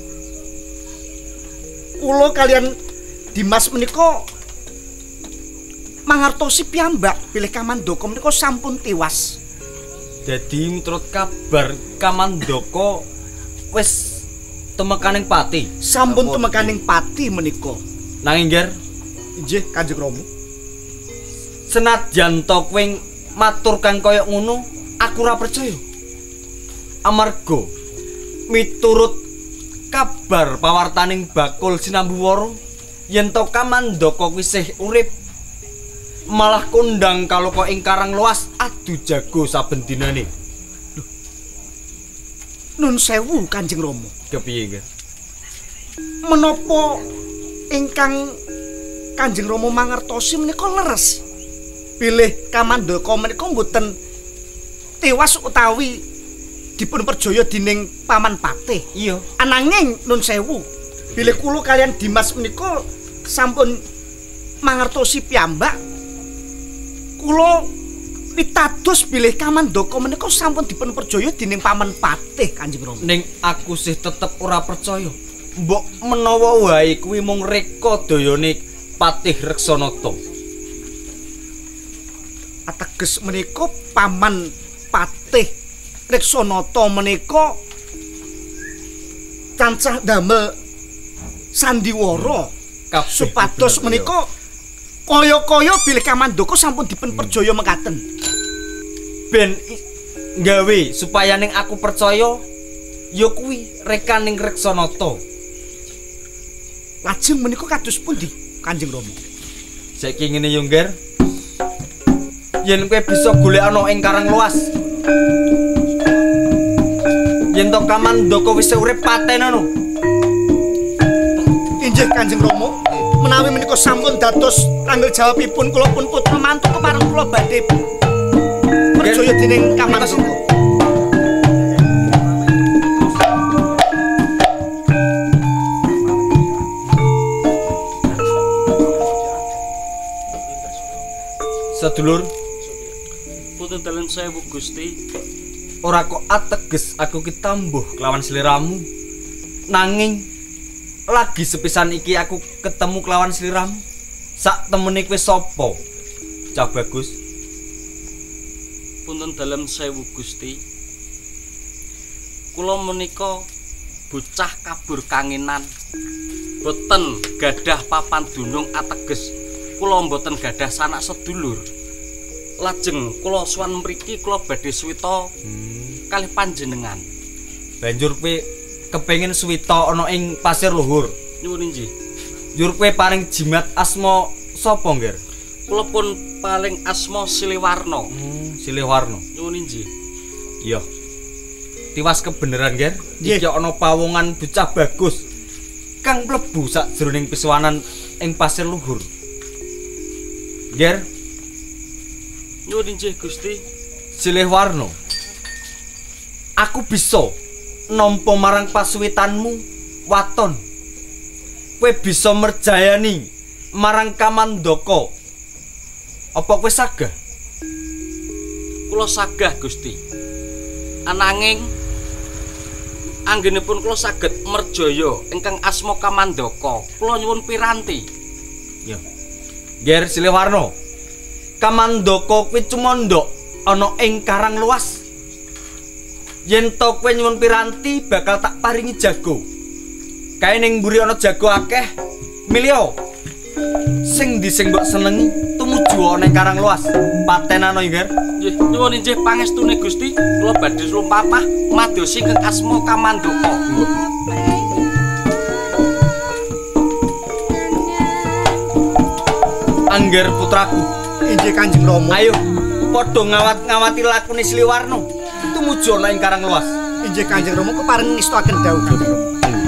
Kula kalian Dimas menika mangertosi piyambak bilih Kamandaka menika sampun tiwas.
Dadi miturut kabar Kamandaka wis temekaning pati.
Sampun temekaning pati menika.
Nanging Ger,
Inggih Kanjeng Rama.
senadyan to kowe matur kang kaya ngono, aku ora percaya. Amarga miturut kabar pawartaning bakul Sinambuwara yen to Kamandaka kuwi isih urip malah kondang kaloka ing Karang Loas adu jago saben dinane.
Nun sewu Kanjeng Rama.
Kepiye, Ger?
Menapa ingkang Kanjeng Rama mangertosi menika leres bilih Kamandaka menika mboten tiwas utawi dipun perjaya dening Paman Patih.
Iya.
Ananging nun sewu bilih kula kalian Dimas menika sampun mangertosi piyambak kula pitados bilih Kamandaka menika sampun dipun perjaya dening Paman Patih Kanjeng Rama.
Ning aku sih tetep ora percaya. Mbok menawa wae kuwi mung reka dayane Patih Reksanata.
Ateges menika Paman Patih Reksanata menika tansah damel sandiwara
Kabeh
supados
bener,
menika kaya-kaya bilih Kamandaka sampun dipun perjaya mekaten.
Ben i- gawe supaya ning aku percaya ya kuwi rekaning Reksanata.
Lajeng menika kados pundi Kanjeng Rama?
Saiki ngene yo, Nger. Yen kowe bisa golek ana ing Karang Loas. Yen to Kamandaka wis urip patenono.
Inggih Kanjeng Rama, menawi menika sampun dados tanggung jawabipun kula pun putra mantu kepareng kula badhe perjaya dening Kamandaka.
Sedulur,
Putun dalan sewu Gusti.
ora kok ateges aku ki tambuh kelawan sliramu. Nanging lagi sepisan iki aku ketemu kelawan sliramu. Sak temene kowe sapa? Cah Bagus.
Nuwun dalem sewu Gusti. Kula menika bocah kabur kangenan. Boten gadah papan dunung ateges. Kula mboten gadah sanak sedulur. Lajeng kula suwan mriki kula badhe suwita hmm. kalih panjenengan.
Banjur kowe kepengin suwita ana ing pasir luhur.
Nyuwun inggih.
Njur kowe paring jimat asma sapa, Nger?
Kula pun paling asma Siliwarna.
Hmm, Siliwarna.
Nyuwun inggih.
Iya. Tiwas kebeneran, Nger. Iki ana pawongan bocah bagus kang mlebu sakjroning pisuwanan ing pasir luhur. Nger.
Nyuwun inggih Gusti.
Siliwarna. Aku bisa nampa marang pasuwitanmu waton. Kowe bisa merjayani marang Kamandaka. Apa kowe sagah?
Kula sagah Gusti. Ananging anggenipun kula saged merjaya ingkang asma Kamandaka. Kula nyuwun piranti.
Ya. Ger Siliwarna. Kamandaka kuwi cumandha ana ing karang luas. Yen to kowe nyuwun piranti bakal tak paringi jago. Kae ning mburi ana jago akeh. Milyo. Sing ndi sing mbok senengi tumuju ana ing karang luas. Patenana Nger.
Nggih, nyuwun inggih pangestune Gusti. Kula badhe lumpapah madosi ingkang asma Kamandaka.
Angger putraku.
Inggih Kanjeng Rama.
Ayo, padha ngawat-ngawati lakune Siliwarna. Tumuju ana ing karang luas.
Inggih Kanjeng Rama kepareng ngestakaken dawuh.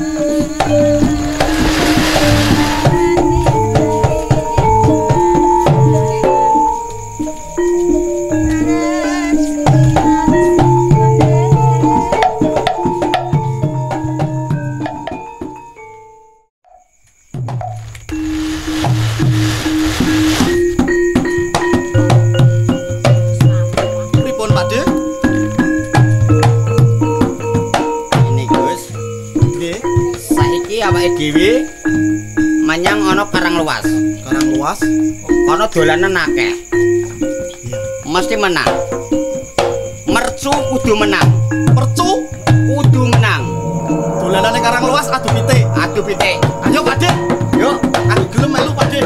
Dewi manyang ana karang luas.
Karang luas?
Kono dolanan akeh.
Iya.
Mesti menang. Mercu kudu menang.
Mercu
kudu menang.
Dolanane karang luas adu pitik.
Adu pitik.
Ayo Pakde.
Yuk,
aku gelem melu Pakde.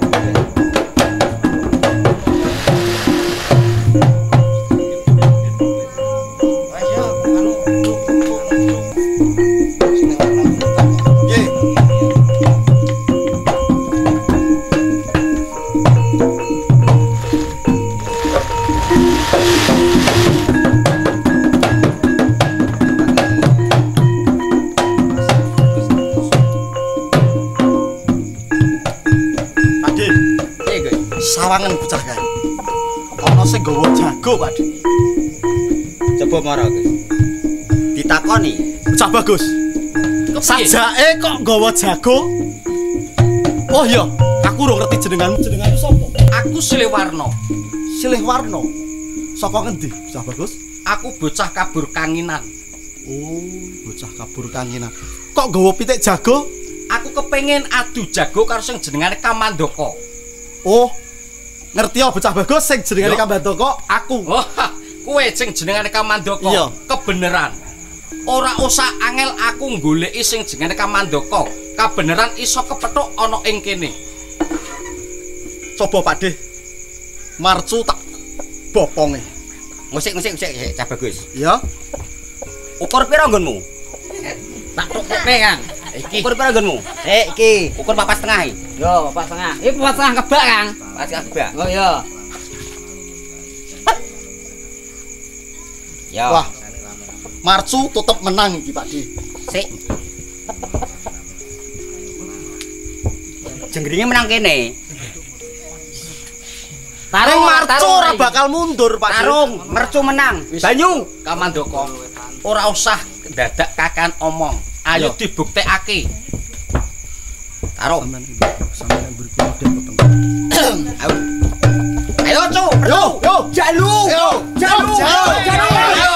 Sawangan bocah kae. Ana sing nggawa jago, Pakde.
Coba mara, Gus. Ditakoni,
bocah bagus. Sajake kok nggawa jago? Oh iya, aku ora ngerti jenenganmu. Jenenganmu sapa?
Aku Siliwarna.
Siliwarna. Saka ngendi, bocah bagus?
Aku bocah kabur kanginan.
Oh, bocah kabur kanginan. Kok nggawa pitik jago?
Aku kepengin adu jago karo sing jenengane Kamandaka.
Oh, ngerti ya bocah bagus sing jenengane Kamandaka aku.
Oh, kowe sing jenengane Kamandaka.
Iya.
Kebeneran. Ora usah angel aku goleki sing jenengane Kamandaka. Kebeneran iso kepethuk ana ing kene.
Coba Pakde. Marcu tak boponge.
Musik-musik musik cah bagus.
Iya.
Ukur pira nggonmu?
Tak tukuke, Kang.
Iki. Ukur pira nggonmu? Eh, iki. Ukur papat setengah.
Yo, papat setengah. Iki papat setengah kebak, Kang.
Papat setengah kebak.
Oh iya.
Ya.
Wah. Marcu tetep menang iki, Pakde.
Sik. Jenggringe menang kene.
Tarung Marcu ora bakal mundur, Pakde.
Tarung, Mercu menang. Banyu
Kamandaka. Ora usah dadak kakan omong. Ayo dibuktekake.
Tarung.
Sampeyan mburi model peteng.
Ayo. Ayo, Cuk.
Yo, yo,
jalu.
Yo,
jalu.
jalu.
Jalu.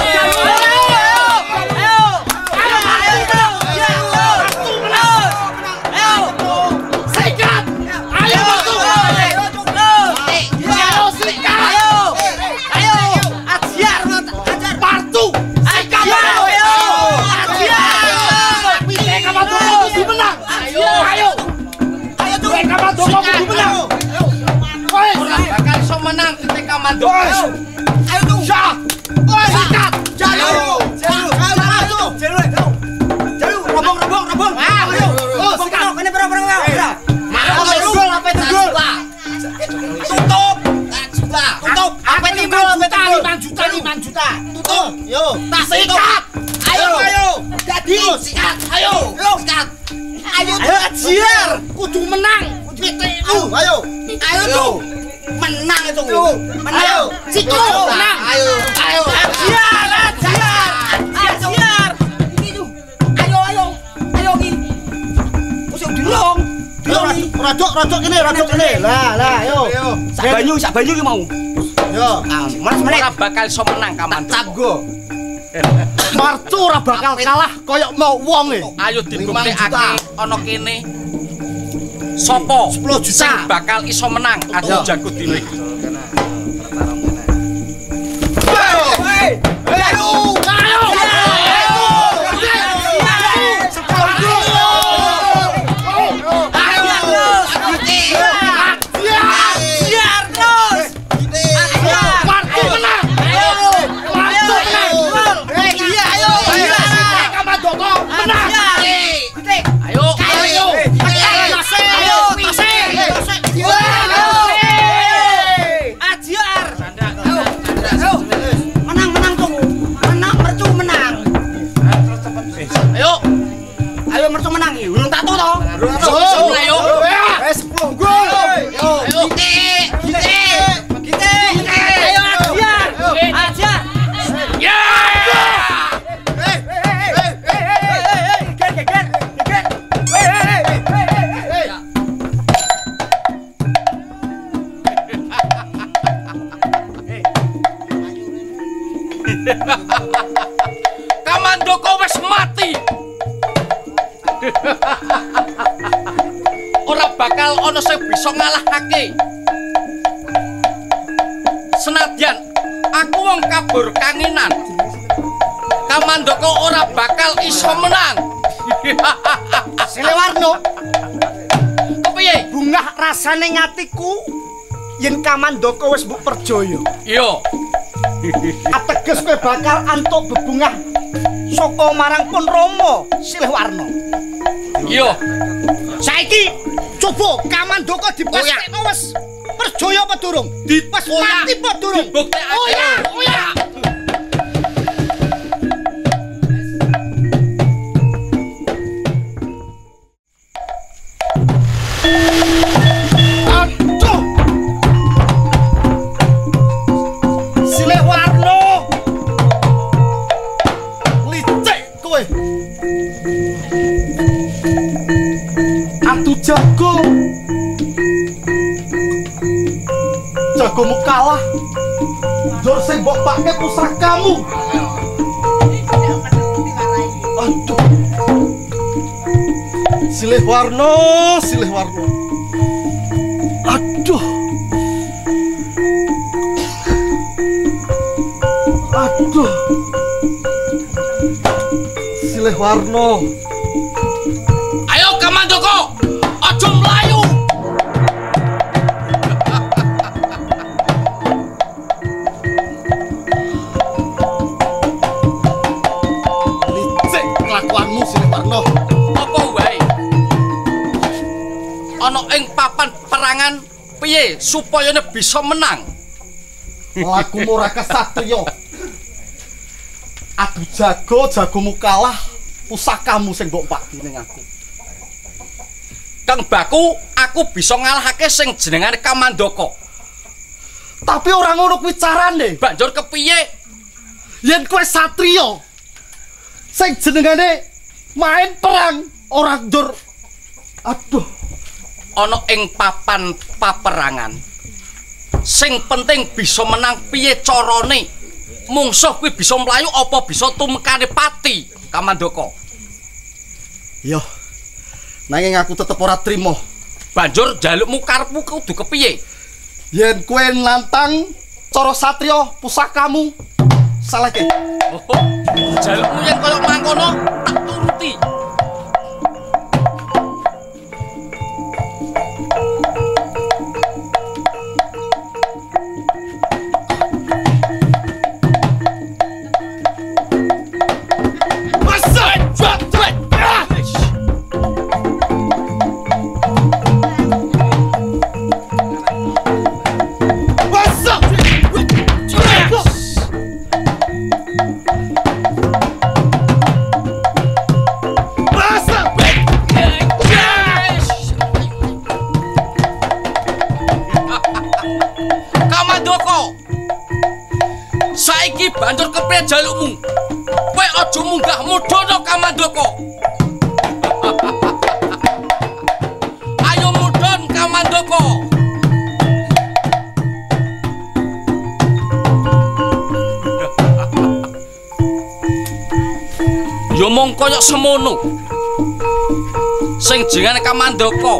Kamandoko.
Ayo tuh. Syah. Woi, sikat. Jalu. Jalu. Jalu. Jalu. Jalu. Robong, robong, robong. Ayo. Oh, sikat. Ini berapa-berapa? Mau tegul apa tegul? Tutup. Juta. Tutup. Apa timbul apa tegul? lima juta, lima juta. Tutup. Yo. Tak sikat. Ayo, ayo. Jadi sikat. Ayo. Yo, sikat. Ayo, ayo ajar. Kudu menang. Kudu ayo. Ayo tuh. Menang itu. Menang. Ayo. Situ menang. Ayo. Ayo. Ajar, ajar. Ajar. Gitu. Ayo, ayo. Ayo ki. Usah dilong. Rodok, rodok kene, rodok kene. Lah, lah, ayo. Sak banyu, sak banyu ki mau. Yo. Mas meneh
Ora bakal iso menang Kamandoko.
Cabgo.
Martu ora bakal kalah koyok mau wong e.
Ayo dibuktekake ana kene. Sopo
sepuluh juta
sing bakal iso menang adu jago dino iki. Kamandoko wis mati. Ora bakal ana sing bisa ngalahake. Senadyan aku wong kabur kanginan, Kamandoko ora bakal iso menang.
Siliwarno,
Kepiye?
bungah rasane ngatiku yen Kamandoko wis mbok perjaya.
Iya.
Ateges kowe bakal antuk bebungah saka marang pun Rama Silihwarna.
Iya.
Saiki coba Kamandoko dipastekno wis perjaya apa durung? Wis mati apa durung?
Dibuktekake.
Oh ya, oh ya. Aduh. Silihwarna. Licik kowe. Atu jago. Jagomu kalah. Jor sing mbok pake pusakamu. Aduh. Silihwarna, Silihwarna. Aduh. Aduh. Silihwarna.
Ayo Kamandoko, aja mlayu.
Licik kelakuanmu Silihwarna.
Apa wae? Ana ing papan perangan piye supaya bisa menang?
Lakumu ora kesatria. Adu jago, jagomu kalah, pusakamu sing mbok pati ning aku.
Kang Baku, aku bisa ngalahake sing jenengane Kamandoko.
Tapi ora ngono kuwi carane.
Banjur kepiye?
Yen kowe satria sing jenengane main perang ora ndur. Aduh,
Ana ing papan paperangan. Sing penting bisa menang piye carane. Mungsuh kuwi bisa mlayu apa bisa tumekane pati, Kamandoko.
yo. Nanging aku tetep ora trima.
Banjur jalukmu karepmu kudu kepiye?
Yen kowe nantang cara satria pusakamu salahke.
Oh, jalukmu yen kaya mangkono tak turuti. Kowe aja munggah mudhun Kamandaka. Ayo mudhun Kamandaka. Yo mung kaya semono. Sing jenenge Kamandaka.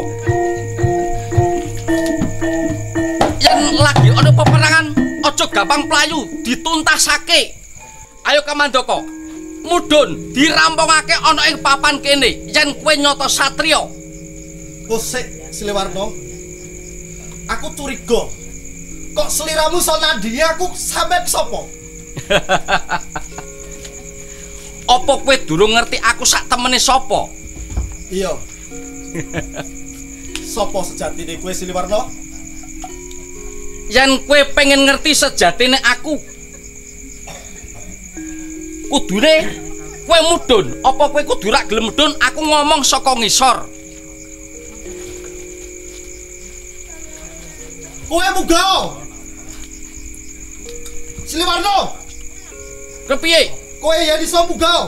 Yen lagi ana peperangan, aja gampang playu, dituntasake. Ayo Kamandaka. Mudhun dirampungake ana ing papan kene yen kowe nyata satriya.
Kusik Siliwarna. Aku curiga. Kok seliramu so nandingi aku sampe sapa?
Apa kowe durung ngerti aku sak temene sapa?
Iya. Sapa sejatine kowe Siliwarna?
Yen kowe pengen ngerti sejatine aku, kudune kowe mudhun. Apa kowe kudu ra gelem mudhun aku ngomong saka ngisor?
Kowe munggah. Siliwarna.
Kepiye?
Kowe ya iso munggah.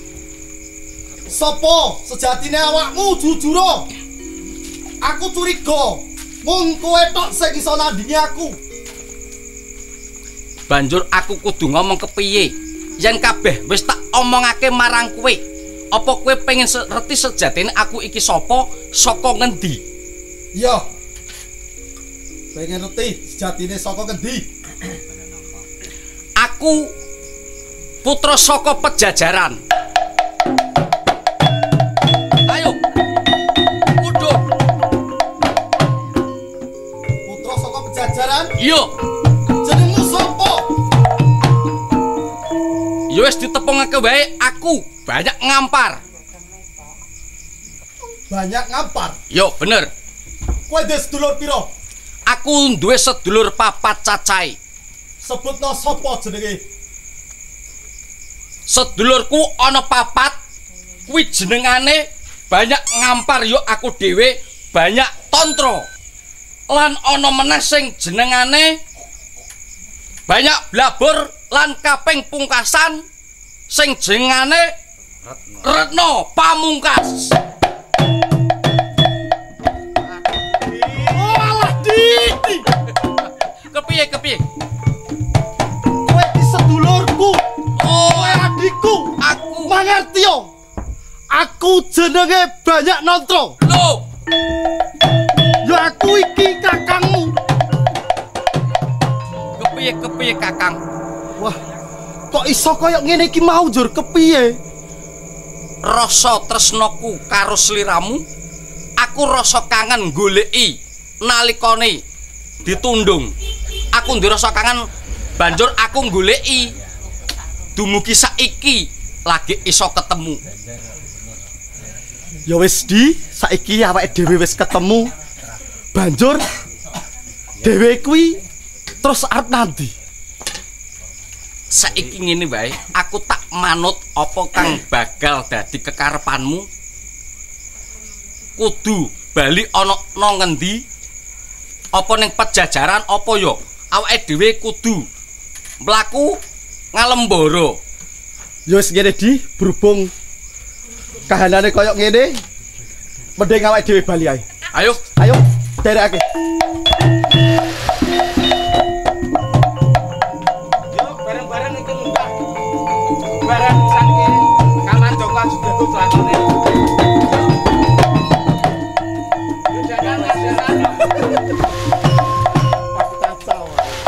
Sapa sejatine awakmu jujur? Aku curiga mung kowe tok sing iso nandingi aku.
Banjur aku kudu ngomong kepiye? Yen kabeh wis tak omongake marang kowe, apa kowe pengen ngerti sejatine aku iki sapa, saka ngendi?
Iya. Pengen ngerti sejatine saka ngendi?
Aku putra saka Pejajaran. Ayo. Mudhun.
Putra saka Pejajaran?
Iya.
Jenengmu sapa?
Ya wis ditepungake wae aku banyak ngampar.
Banyak ngampar.
Yo bener.
Kowe duwe sedulur pira?
Aku duwe sedulur papat cacahe.
Sebutno sapa jenenge?
Sedulurku ana papat, kuwi jenengane banyak ngampar yo aku dhewe banyak tontro. Lan ana meneh sing jenengane banyak blabur lan kaping pungkasan sing jenengane Retno Pamungkas.
Oh alah Didi.
Kepiye kepiye?
Kowe iki sedulurku.
Oh
Kowe adikku.
aku
Mangerti yo. Aku jenenge banyak nontro.
lho.
Ya aku iki kakangmu.
Kepiye kepiye Kakang?
Wah, kok iso koyo ngene iki mau njur kepiye?
Rasa tresnaku karo sliramu, aku rasa kangen goleki nalikane ditundung. Aku ndek rasa kangen banjur aku goleki. Dumugi saiki lagi iso ketemu.
Ya wis Di, saiki awake dhewe wis ketemu. Banjur dhewe kuwi terus arep nandi?
Saiki ngene wae, aku tak manut apa kang bakal dadi kekarepanmu. Kudu bali ana nang ngendi? Apa ning Pejajaran apa ya? Awake dhewe kudu mlaku ngalembara.
Ya wis ngene Di, berhubung kahanane koyo ngene, mending awake dhewe bali ae.
Ayo,
Ayo, derekake.
bareng-bareng iki munggah. Bareng saking Kamandaka juga lakone. Yo jajan jajan.
Kacau.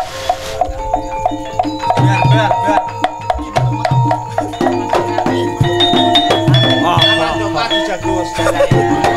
Biar biar biar. Oh, Kamandaka dijago sejarah.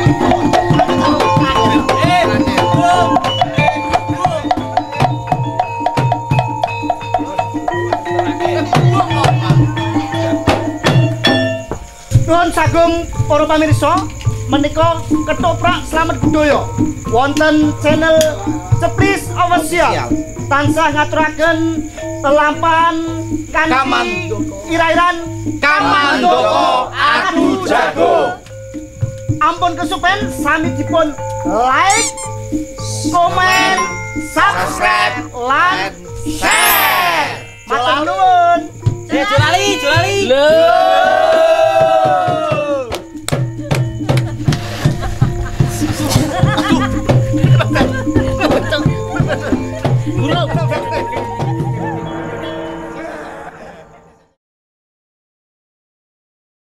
Nuwun sagung para pamirsa, menika ketoprak Slamet Budaya wonten channel Ceplis Official. Tansah ngaturaken lelampahan kanthi irairan
Kamandaka adu jago.
Ampun kesupen sami dipun like, komen, subscribe, lan share. Matur nuwun.
Eh, jolali, jolali.
Lho.